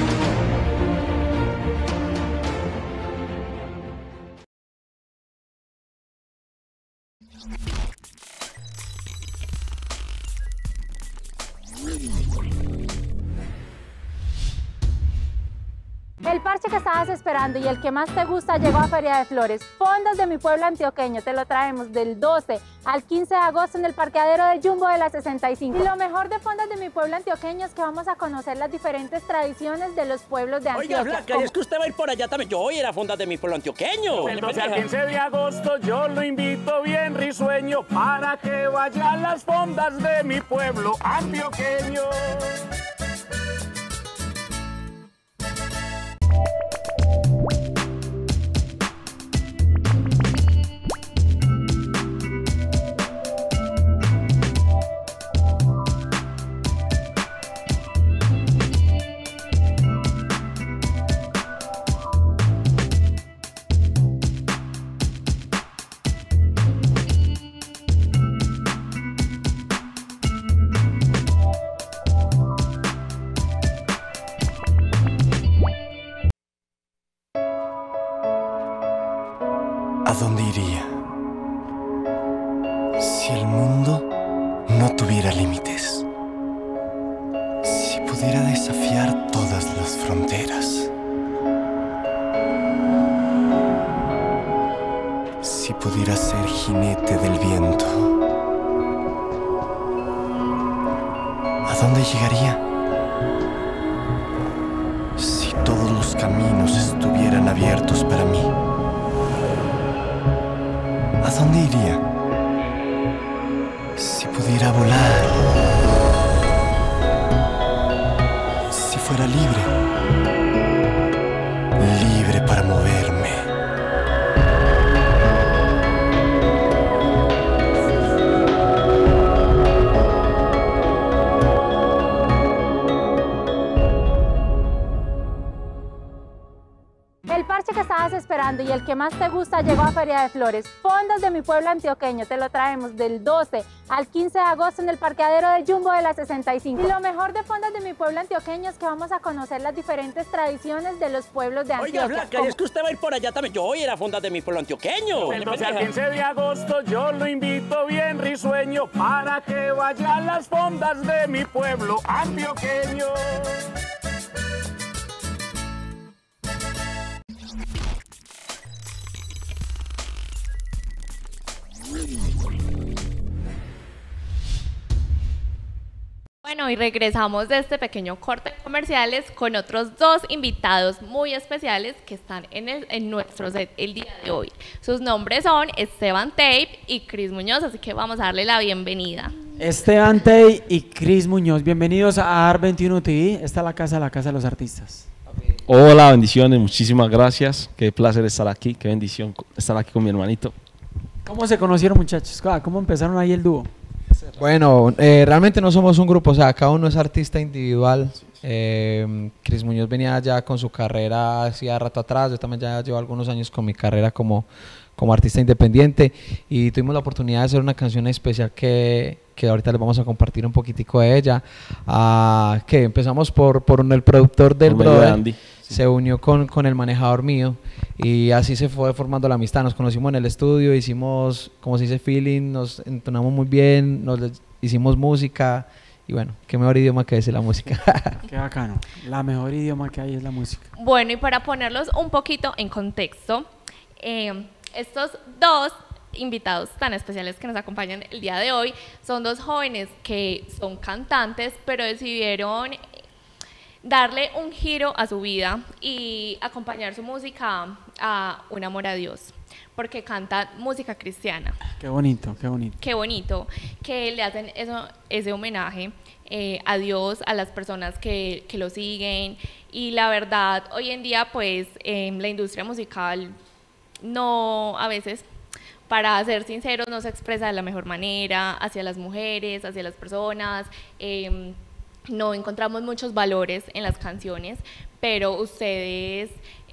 El parche que estabas esperando y el que más te gusta llegó a Feria de Flores. Fondas de mi pueblo antioqueño, te lo traemos del 12 al 15 de agosto en el parqueadero del Jumbo de la 65. Y lo mejor de Fondas de mi pueblo antioqueño es que vamos a conocer las diferentes tradiciones de los pueblos de Antioquia. Oiga, Flaca, y es que usted va a ir por allá también. Yo voy a ir a Fondas de mi pueblo antioqueño. Del 12 al 15 de agosto yo lo invito bien risueño para que vaya a las fondas de mi pueblo antioqueño. ¿A dónde iría si el mundo no tuviera límites? Si pudiera desafiar todas las fronteras. Si pudiera ser jinete del viento. ¿A dónde llegaría? Si todos los caminos estuvieran abiertos para mí. ¿A dónde iría? Si pudiera volar. Si fuera libre. Libre para moverme. El parche que estabas esperando y el que más te gusta llegó a Feria de Flores. Fondas de mi pueblo antioqueño, te lo traemos del 12 al 15 de agosto en el parqueadero del Jumbo de la 65. Y lo mejor de Fondas de mi pueblo antioqueño es que vamos a conocer las diferentes tradiciones de los pueblos de Antioquia. Oiga, Flaca, es que usted va a ir por allá también. Yo voy a ir a Fondas de mi pueblo antioqueño. El 12 al 15 de agosto yo lo invito bien risueño para que vaya a las fondas de mi pueblo antioqueño. Bueno, y regresamos de este pequeño corte de comerciales con otros dos invitados muy especiales que están en nuestro set el día de hoy. Sus nombres son Esteban Tape y Cris Muñoz, así que vamos a darle la bienvenida. Esteban Tape y Cris Muñoz, bienvenidos a AR21 TV. Esta es la casa de los artistas. Hola, bendiciones, muchísimas gracias. Qué placer estar aquí, qué bendición estar aquí con mi hermanito. ¿Cómo se conocieron, muchachos? ¿Cómo empezaron ahí el dúo? Bueno, realmente no somos un grupo, o sea, cada uno es artista individual. Cris Muñoz venía ya con su carrera hacía rato atrás, yo también ya llevo algunos años con mi carrera como artista independiente y tuvimos la oportunidad de hacer una canción especial que ahorita les vamos a compartir un poquitico de ella. Que empezamos por el productor del brother, Andy. Se unió con el manejador mío y así se fue formando la amistad. Nos conocimos en el estudio, hicimos, como se dice, feeling, nos entonamos muy bien, hicimos música y bueno, qué mejor idioma que ese, la música. Qué bacano, la mejor idioma que hay es la música. Bueno, y para ponerlos un poquito en contexto, estos dos invitados tan especiales que nos acompañan el día de hoy son dos jóvenes que son cantantes, pero decidieron darle un giro a su vida y acompañar su música a un amor a Dios, porque cantan música cristiana. Qué bonito, qué bonito. Qué bonito que le hacen ese homenaje a Dios, a las personas que lo siguen. Y la verdad, hoy en día, pues, la industria musical no, a veces, para ser sinceros, no se expresa de la mejor manera hacia las mujeres, hacia las personas. No encontramos muchos valores en las canciones, pero ustedes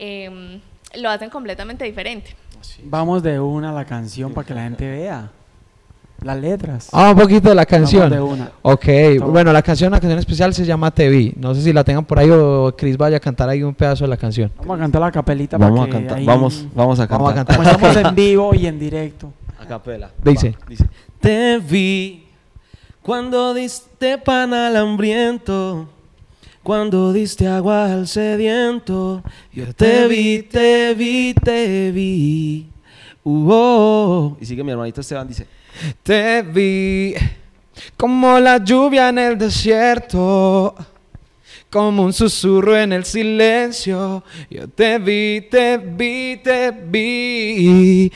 lo hacen completamente diferente. Vamos de una a la canción para que la gente vea las letras. Un poquito de la canción. Vamos de una. Ok, bueno, la canción especial se llama Te Vi. No sé si la tengan por ahí o Cris vaya a cantar ahí un pedazo de la canción. Vamos a cantar la capelita. Vamos a cantar. Vamos a cantar. Como estamos en vivo y en directo. A capela. Dice. Te vi cuando diste pan al hambriento, cuando diste agua al sediento. Yo te vi, te vi, te vi. Y sigue mi hermanito Esteban, dice: te vi como la lluvia en el desierto, como un susurro en el silencio. Yo te vi, te vi, te vi.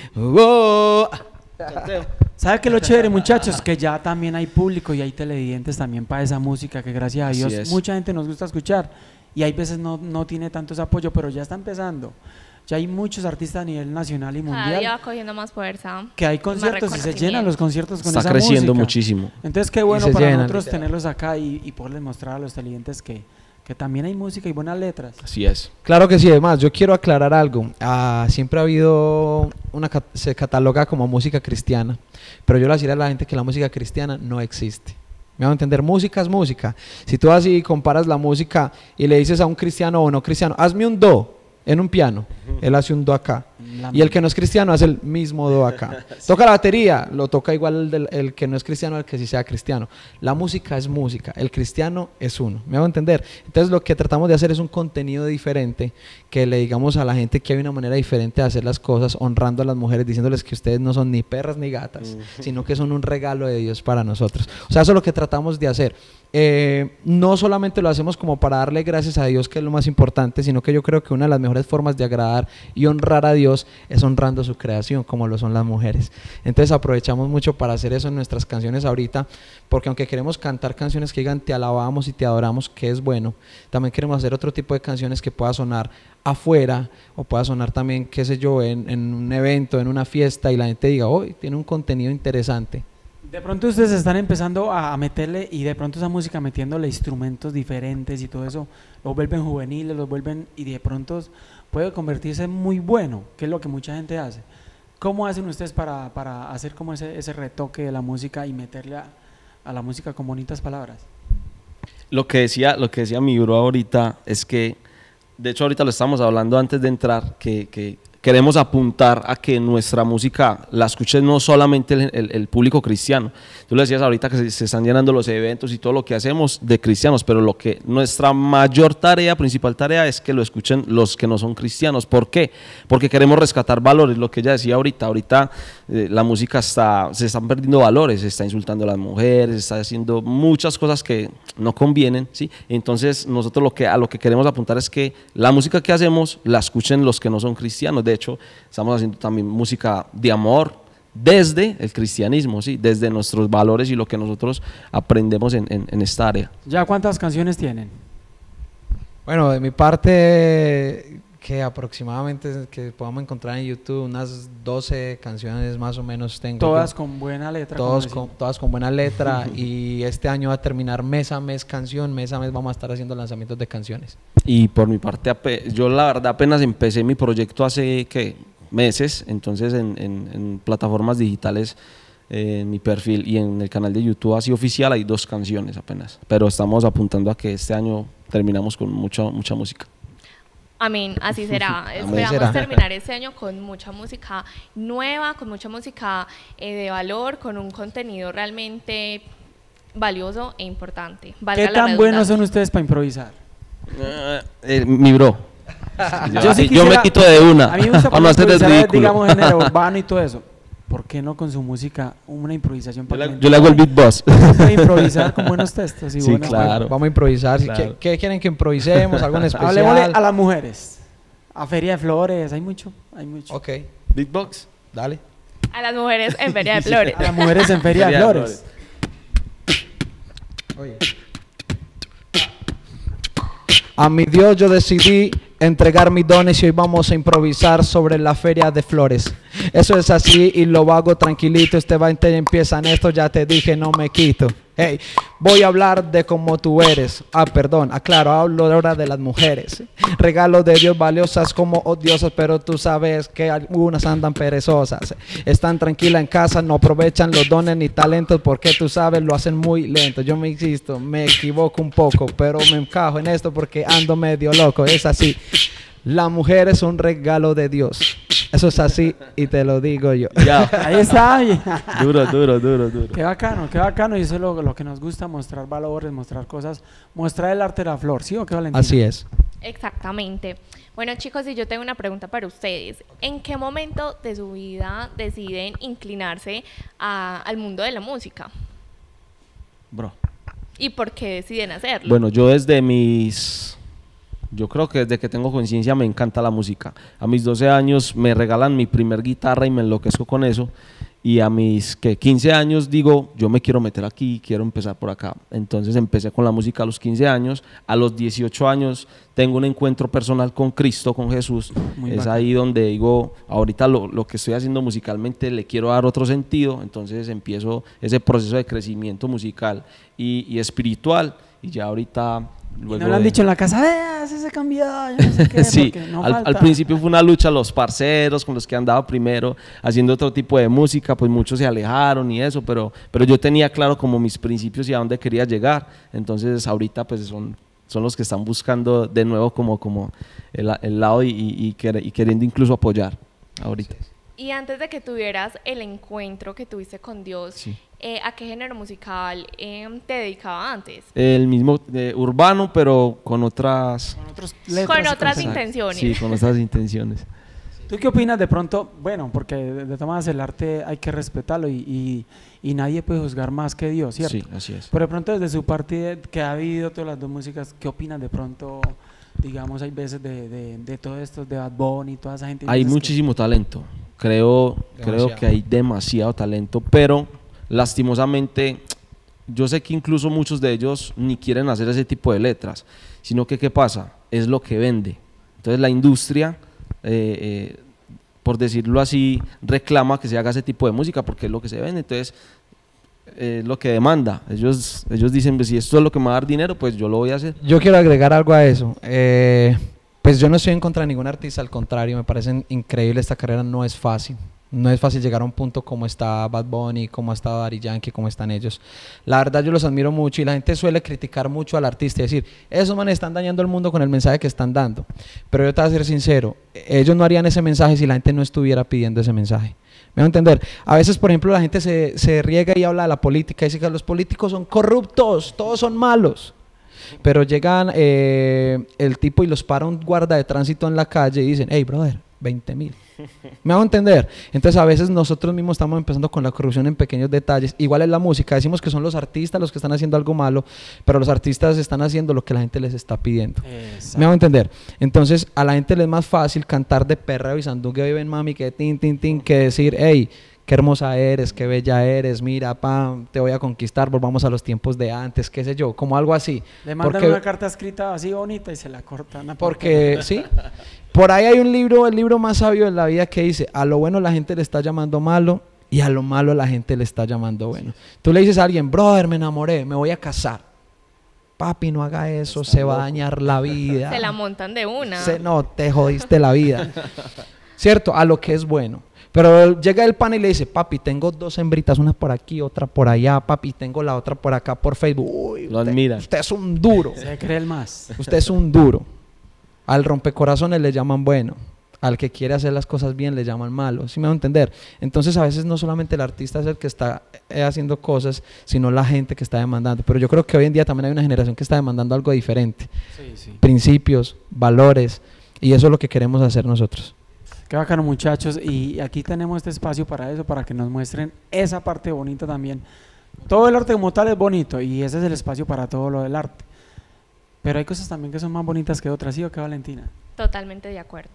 ¿Sabe qué es lo chévere, muchachos? Que ya también hay público y hay televidentes también para esa música que gracias a Dios mucha gente nos gusta escuchar y hay veces no tiene tanto ese apoyo, pero ya está empezando. Ya hay muchos artistas a nivel nacional y mundial. Cada día va cogiendo más fuerza. Que hay conciertos y se llenan los conciertos con esa música. Está creciendo muchísimo. Entonces qué bueno para nosotros tenerlos acá y poderles mostrar a los televidentes que también hay música y buenas letras. Así es. Claro que sí. Además, yo quiero aclarar algo. Siempre ha habido se cataloga como música cristiana, pero yo le decía a la gente que la música cristiana no existe. Me van a entender, música es música. Si tú así comparas la música y le dices a un cristiano o no cristiano, hazme un do en un piano, él hace un do acá. Y el que no es cristiano hace el mismo do acá. Toca la batería, lo toca igual el que no es cristiano al que sí sea cristiano. La música es música, el cristiano es uno. ¿Me hago entender? Entonces lo que tratamos de hacer es un contenido diferente, que le digamos a la gente que hay una manera diferente de hacer las cosas, honrando a las mujeres, diciéndoles que ustedes no son ni perras ni gatas, sino que son un regalo de Dios para nosotros. O sea, eso es lo que tratamos de hacer. No solamente lo hacemos como para darle gracias a Dios, que es lo más importante, sino que yo creo que una de las mejores formas de agradar y honrar a Dios es honrando su creación, como lo son las mujeres. Entonces aprovechamos mucho para hacer eso en nuestras canciones ahorita, porque aunque queremos cantar canciones que digan te alabamos y te adoramos, que es bueno, también queremos hacer otro tipo de canciones que pueda sonar afuera, o pueda sonar también, qué sé yo, en un evento, en una fiesta, y la gente diga, hoy tiene un contenido interesante. De pronto ustedes están empezando a meterle, y de pronto esa música metiéndole instrumentos diferentes y todo eso, los vuelven juveniles, los vuelven, y de pronto puede convertirse en muy bueno, que es lo que mucha gente hace. ¿Cómo hacen ustedes para hacer como ese retoque de la música y meterle a la música con bonitas palabras? Lo que decía mi bro ahorita es que, de hecho ahorita lo estamos hablando antes de entrar, que queremos apuntar a que nuestra música la escuche no solamente el público cristiano. Tú le decías ahorita que se están llenando los eventos y todo lo que hacemos de cristianos, pero lo que nuestra mayor tarea, principal tarea, es que lo escuchen los que no son cristianos. ¿Por qué? Porque queremos rescatar valores, lo que ella decía ahorita la música se están perdiendo valores, se está insultando a las mujeres, se está haciendo muchas cosas que no convienen, ¿sí? Entonces nosotros a lo que queremos apuntar es que la música que hacemos la escuchen los que no son cristianos. De hecho, estamos haciendo también música de amor desde el cristianismo, ¿sí? Desde nuestros valores y lo que nosotros aprendemos en esta área. ¿Ya cuántas canciones tienen? Bueno, de mi parte, que aproximadamente que podamos encontrar en YouTube, unas 12 canciones más o menos tengo. Todas con buena letra. Todas con buena letra y este año va a terminar mes a mes canción, mes a mes vamos a estar haciendo lanzamientos de canciones. Y por mi parte, yo la verdad apenas empecé mi proyecto hace, meses, entonces en plataformas digitales, en mi perfil y en el canal de YouTube así oficial hay 2 canciones apenas, pero estamos apuntando a que este año terminamos con mucha música. Amén, así será. Amén. Esperamos terminar este año con mucha música nueva, con mucha música de valor, con un contenido realmente valioso e importante. ¿Qué tan buenos son ustedes para improvisar? Mi bro. Yo me quito de una. A mí me gusta para no hacer el ridículo. Digamos género urbano y todo eso. ¿Por qué no con su música una improvisación? Yo le hago el beatbox. Puede improvisar con buenos textos. Y sí, claro. Vamos a improvisar. Claro. ¿Qué quieren que improvisemos? ¿Algo en especial? Hablemosle a las mujeres. A Feria de Flores, hay mucho. Ok. Beatbox, dale. A las mujeres en Feria de Flores. A las mujeres en Feria de Flores. Oye. A mi Dios yo decidí entregar mis dones y hoy vamos a improvisar sobre la Feria de Flores. Eso es así y lo hago tranquilito. Este 20 empieza en esto, ya te dije, no me quito. Hey, voy a hablar de cómo tú eres. Aclaro, hablo ahora de las mujeres. Regalos de Dios valiosas como odiosas, pero tú sabes que algunas andan perezosas. Están tranquilas en casa, no aprovechan los dones ni talentos porque tú sabes, lo hacen muy lento. Yo me insisto, me equivoco un poco, pero me encajo en esto porque ando medio loco. Es así. La mujer es un regalo de Dios. Eso es así y te lo digo yo. Ya. Ahí está. Duro. Qué bacano. Y eso es lo que nos gusta, mostrar valores, mostrar cosas, mostrar el arte de la flor. ¿Sí o qué, Valentina? Así es. Exactamente. Bueno, chicos, y yo tengo una pregunta para ustedes. ¿En qué momento de su vida deciden inclinarse al mundo de la música? Bro. ¿Y por qué deciden hacerlo? Bueno, yo creo que desde que tengo conciencia me encanta la música. A mis 12 años me regalan mi primer guitarra y me enloquezco con eso. Y a mis 15 años digo, yo me quiero meter aquí, quiero empezar por acá. Entonces empecé con la música a los 15 años. A los 18 años tengo un encuentro personal con Cristo, con Jesús. Ahí donde digo, ahorita lo que estoy haciendo musicalmente le quiero dar otro sentido. Entonces empiezo ese proceso de crecimiento musical y espiritual. Y ya ahorita... Luego no le han dicho en la casa, veas, ese cambió, yo no sé qué, sí, no al principio fue una lucha, los parceros con los que andaba primero haciendo otro tipo de música, pues muchos se alejaron y eso, pero yo tenía claro como mis principios y a dónde quería llegar. Entonces ahorita pues son los que están buscando de nuevo como el lado y queriendo incluso apoyar. ahorita. Y antes de que tuvieras el encuentro que tuviste con Dios, Sí. ¿a qué género musical te dedicabas antes? El mismo urbano, pero con otras... Con otras intenciones. Sí, con otras intenciones. ¿Tú qué opinas de pronto? Bueno, porque de todas maneras el arte hay que respetarlo y nadie puede juzgar más que Dios, ¿cierto? Sí, así es. Pero de pronto desde su parte que ha vivido todas las dos músicas, ¿qué opinas de pronto? Digamos, hay veces de todo esto, de Bad Bunny y toda esa gente. Hay muchísimo talento. Creo que hay demasiado talento, pero lastimosamente yo sé que incluso muchos de ellos ni quieren hacer ese tipo de letras, sino que ¿qué pasa? Es lo que vende. Entonces la industria, por decirlo así, reclama que se haga ese tipo de música porque es lo que se vende, entonces es lo que demanda. Ellos dicen, pues, si esto es lo que me va a dar dinero, pues yo lo voy a hacer. Yo quiero agregar algo a eso. Pues yo no estoy en contra de ningún artista, al contrario, me parece increíble, esta carrera no es fácil. No es fácil llegar a un punto como está Bad Bunny, como ha estado Daddy Yankee, como están ellos. La verdad yo los admiro mucho y la gente suele criticar mucho al artista y decir, esos manes están dañando el mundo con el mensaje que están dando. Pero yo te voy a ser sincero, ellos no harían ese mensaje si la gente no estuviera pidiendo ese mensaje. ¿Me va a entender? A veces, por ejemplo, la gente se riega y habla de la política y dice que los políticos son corruptos, todos son malos. Pero llegan el tipo y los para un guarda de tránsito en la calle y dicen, hey, brother, 20.000. ¿Me hago entender? Entonces a veces nosotros mismos estamos empezando con la corrupción en pequeños detalles. Igual es la música, decimos que son los artistas los que están haciendo algo malo, pero los artistas están haciendo lo que la gente les está pidiendo. Exacto. ¿Me hago entender? Entonces a la gente le es más fácil cantar de perreo y sandungue y ven mami que tin tin tin que decir, hey, qué hermosa eres, qué bella eres, mira, pam, te voy a conquistar, volvamos a los tiempos de antes, qué sé yo, como algo así. Le mandan Porque- una carta escrita así bonita y se la cortan. porque, sí, por ahí hay un libro, el libro más sabio de la vida que dice, a lo bueno la gente le está llamando malo y a lo malo la gente le está llamando bueno. Tú le dices a alguien, brother, me enamoré, me voy a casar. Papi, no haga eso, se va a dañar la vida. Se la montan de una. No, te jodiste la vida. ¿Cierto? A lo que es bueno. Pero llega el pan y le dice, papi, tengo 2 hembritas, una por aquí, otra por allá, papi, tengo la otra por acá por Facebook. Uy, Lo admiran. usted es un duro. Se cree el más. Usted es un duro. Al rompecorazones le llaman bueno. Al que quiere hacer las cosas bien le llaman malo. ¿Sí me va a entender? Entonces a veces no solamente el artista es el que está haciendo cosas, sino la gente que está demandando. Pero yo creo que hoy en día también hay una generación que está demandando algo diferente. Sí. Principios, valores. Y eso es lo que queremos hacer nosotros. Qué bacano, muchachos, y aquí tenemos este espacio para eso, para que nos muestren esa parte bonita también. Todo el arte como tal es bonito y ese es el espacio para todo lo del arte. Pero hay cosas también que son más bonitas que otras, ¿sí o qué, Valentina? Totalmente de acuerdo.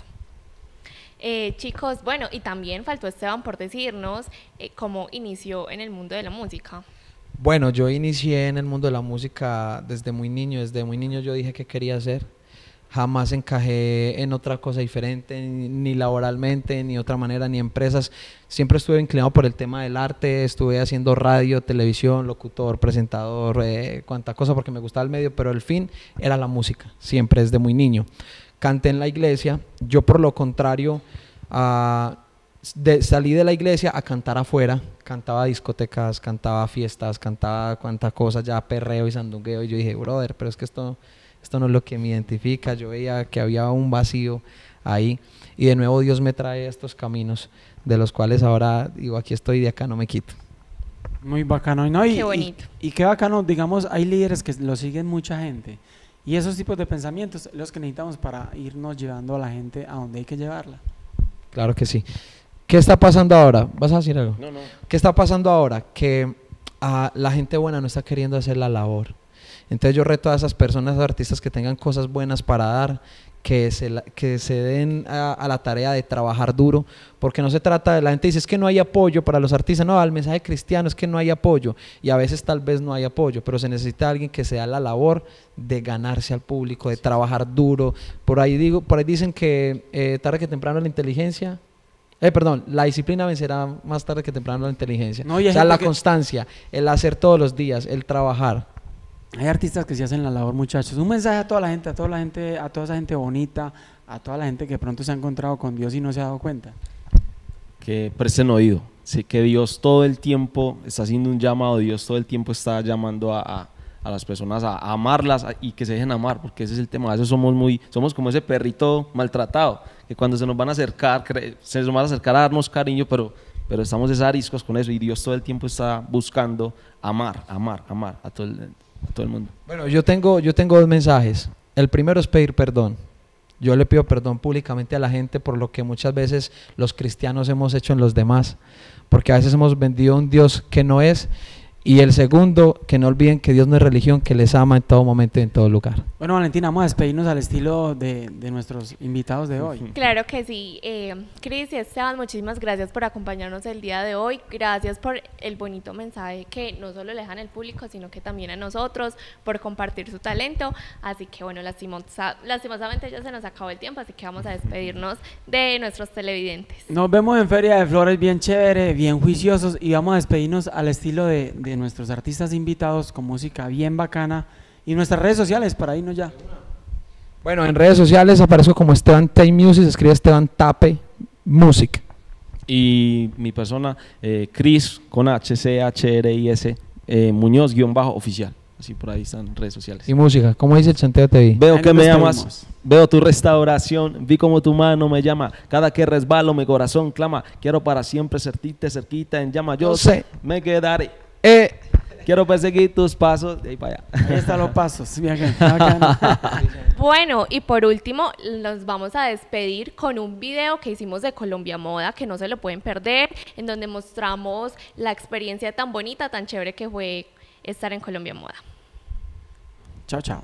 Chicos, bueno, y también faltó Esteban por decirnos cómo inició en el mundo de la música. Bueno, yo inicié en el mundo de la música desde muy niño. Desde muy niño yo dije que quería hacer. Jamás encajé en otra cosa diferente, ni laboralmente, ni otra manera, ni empresas. Siempre estuve inclinado por el tema del arte, estuve haciendo radio, televisión, locutor, presentador, cuanta cosa, porque me gustaba el medio, pero el fin era la música, siempre desde muy niño. Canté en la iglesia, yo por lo contrario, salí de la iglesia a cantar afuera, cantaba discotecas, cantaba fiestas, cantaba cuanta cosa, ya perreo y sandungueo, y yo dije, brother, pero es que esto no es lo que me identifica. Yo veía que había un vacío ahí y de nuevo Dios me trae a estos caminos de los cuales ahora digo, aquí estoy, de acá no me quito. Muy bacano, ¿no? Qué bonito. Y qué bacano, digamos, hay líderes que lo siguen mucha gente y esos tipos de pensamientos los que necesitamos para irnos llevando a la gente a donde hay que llevarla. Claro que sí. ¿Qué está pasando ahora? ¿Vas a decir algo? No. ¿Qué está pasando ahora? Que la gente buena no está queriendo hacer la labor. Entonces yo reto a esas personas, a esos artistas que tengan cosas buenas para dar, que se den a la tarea de trabajar duro, porque no se trata de, la gente dice, es que no hay apoyo para los artistas, no, al mensaje cristiano es que no hay apoyo, y a veces tal vez no hay apoyo, pero se necesita alguien que se da la labor de ganarse al público, de trabajar duro. Por ahí dicen que tarde que temprano la inteligencia... la disciplina vencerá más tarde que temprano la inteligencia. No, y hay o sea, gente la que- constancia, el hacer todos los días, el trabajar. Hay artistas que sí hacen la labor, muchachos. Un mensaje a toda la gente, a toda esa gente bonita, a toda la gente que pronto se ha encontrado con Dios y no se ha dado cuenta. Que presten oído. Sé que Dios todo el tiempo está haciendo un llamado, Dios todo el tiempo está llamando a a las personas a amarlas y que se dejen amar, porque ese es el tema. A veces somos como ese perrito maltratado, que cuando se nos van a acercar, se nos van a acercar a darnos cariño, pero estamos ariscos con eso, y Dios todo el tiempo está buscando amar a todo el mundo. Bueno, yo tengo 2 mensajes. El primero es pedir perdón. Yo le pido perdón públicamente a la gente por lo que muchas veces los cristianos hemos hecho en los demás, porque a veces hemos vendido a un Dios que no es. Y el segundo, que no olviden que Dios no es religión, que les ama en todo momento y en todo lugar. Bueno, Valentina, vamos a despedirnos al estilo de nuestros invitados de hoy. Claro que sí. Cris y Esteban, muchísimas gracias por acompañarnos el día de hoy. Gracias por el bonito mensaje que no solo le dejan al público, sino que también a nosotros, por compartir su talento. Así que bueno, lastimosamente ya se nos acabó el tiempo, así que vamos a despedirnos de nuestros televidentes. Nos vemos en Feria de Flores bien chévere, bien juiciosos, y vamos a despedirnos al estilo de nuestros artistas invitados con música bien bacana, y nuestras redes sociales para irnos ya. Bueno, en redes sociales aparezco como Esteban Tape Music, se escribe Esteban Tape Music. Y mi persona, Chris con HCHRIS Muñoz-oficial. Así por ahí están redes sociales. Y música, ¿cómo dice el Chanteo TV? Veo que me llamas, veo tu restauración, vi como tu mano me llama, cada que resbalo mi corazón clama, quiero para siempre sentirte cerquita en llama, yo sé, me quedaré. Quiero perseguir tus pasos de ahí para allá. Ahí están los pasos. Bueno, y por último, nos vamos a despedir con un video que hicimos de Colombia Moda, que no se lo pueden perder, en donde mostramos la experiencia tan bonita, tan chévere que fue estar en Colombia Moda. Chao, chao.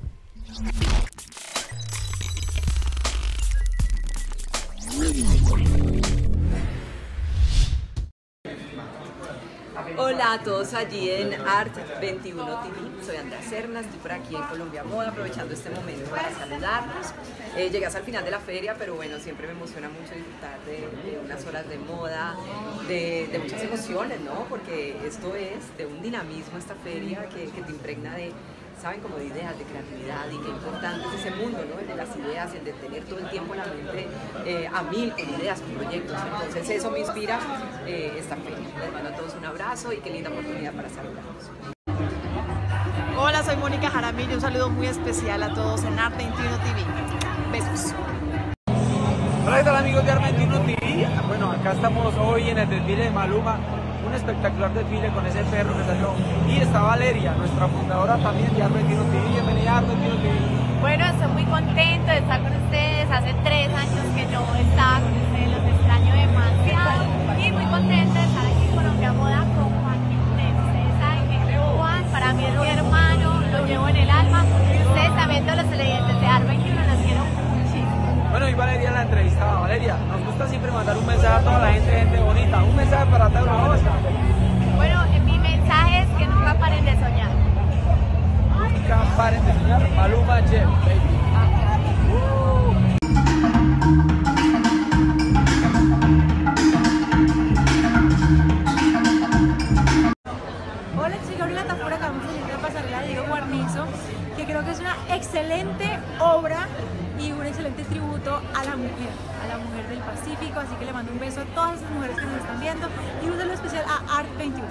Hola a todos allí en Art21 TV, soy Andrea Serna, estoy por aquí en Colombia Moda aprovechando este momento para saludarlos. Llegué hasta el final de la feria, pero bueno, siempre me emociona mucho disfrutar de unas horas de moda, de muchas emociones, ¿no? Porque esto es de un dinamismo, esta feria que te impregna de, saben, como de ideas, de creatividad, y qué importante es ese mundo, ¿no? El de las ideas, el de tener todo el tiempo la mente a mil con ideas, con proyectos. Entonces eso me inspira esta feria. Les mando a todos un abrazo y qué linda oportunidad para saludarlos. Hola, soy Mónica Jaramillo, un saludo muy especial a todos en Art21 TV. Besos. Hola, ¿qué tal amigos de Art21 TV? Bueno, acá estamos hoy en el desfile de Maluma, un espectacular desfile con ese perro que salió. Y está Valeria, nuestra fundadora también de Art21 TV. Bienvenida a Art21 TV. Bueno, estoy muy contenta de estar con ustedes. Hace 3 años que no estaba con ustedes, los extraño demasiado. Y muy contenta de estar aquí en Colombia Moda con Juan Quintero. Ustedes saben que Juan para mí es mi hermano, lo llevo en el alma. Y ustedes también, todos los televidentes de Art21, los quiero muchísimo. Bueno, y Valeria la entrevistaba. Valeria, nos gusta siempre mandar un mensaje a toda la gente bonita. Un mensaje para todos los. Bueno, mi mensaje es que nunca paren de soñar. Nunca paren de soñar. Maluma Jeff, baby. Hola, soy Gabriela Tafura, acabamos de salir de pasarela de Diego Guarnizo, que creo que es una excelente obra y un excelente tributo a la mujer del Pacífico, así que le mando un beso a todas esas mujeres que nos están viendo y un saludo especial a Art21.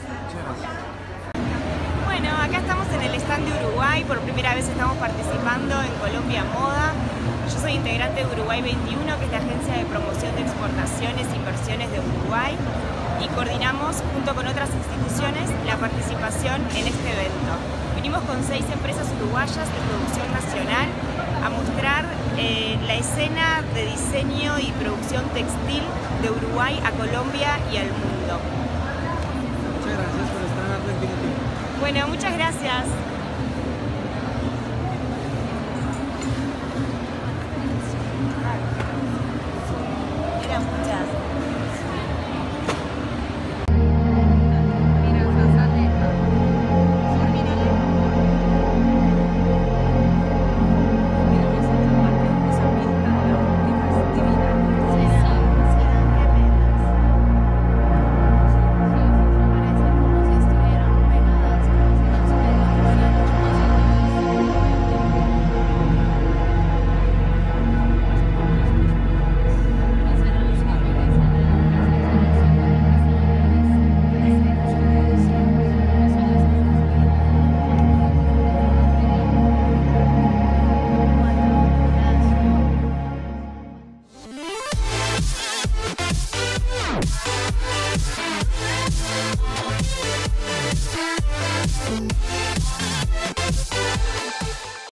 Bueno, acá estamos en el stand de Uruguay, por primera vez estamos participando en Colombia Moda. Yo soy integrante de Uruguay 21, que es la agencia de promoción de exportaciones e inversiones de Uruguay, y coordinamos junto con otras instituciones la participación en este evento. Vinimos con 6 empresas uruguayas de producción nacional a mostrar la escena de diseño y producción textil de Uruguay a Colombia y al mundo. Muchas gracias por estar en Art21 TV. Bueno, muchas gracias.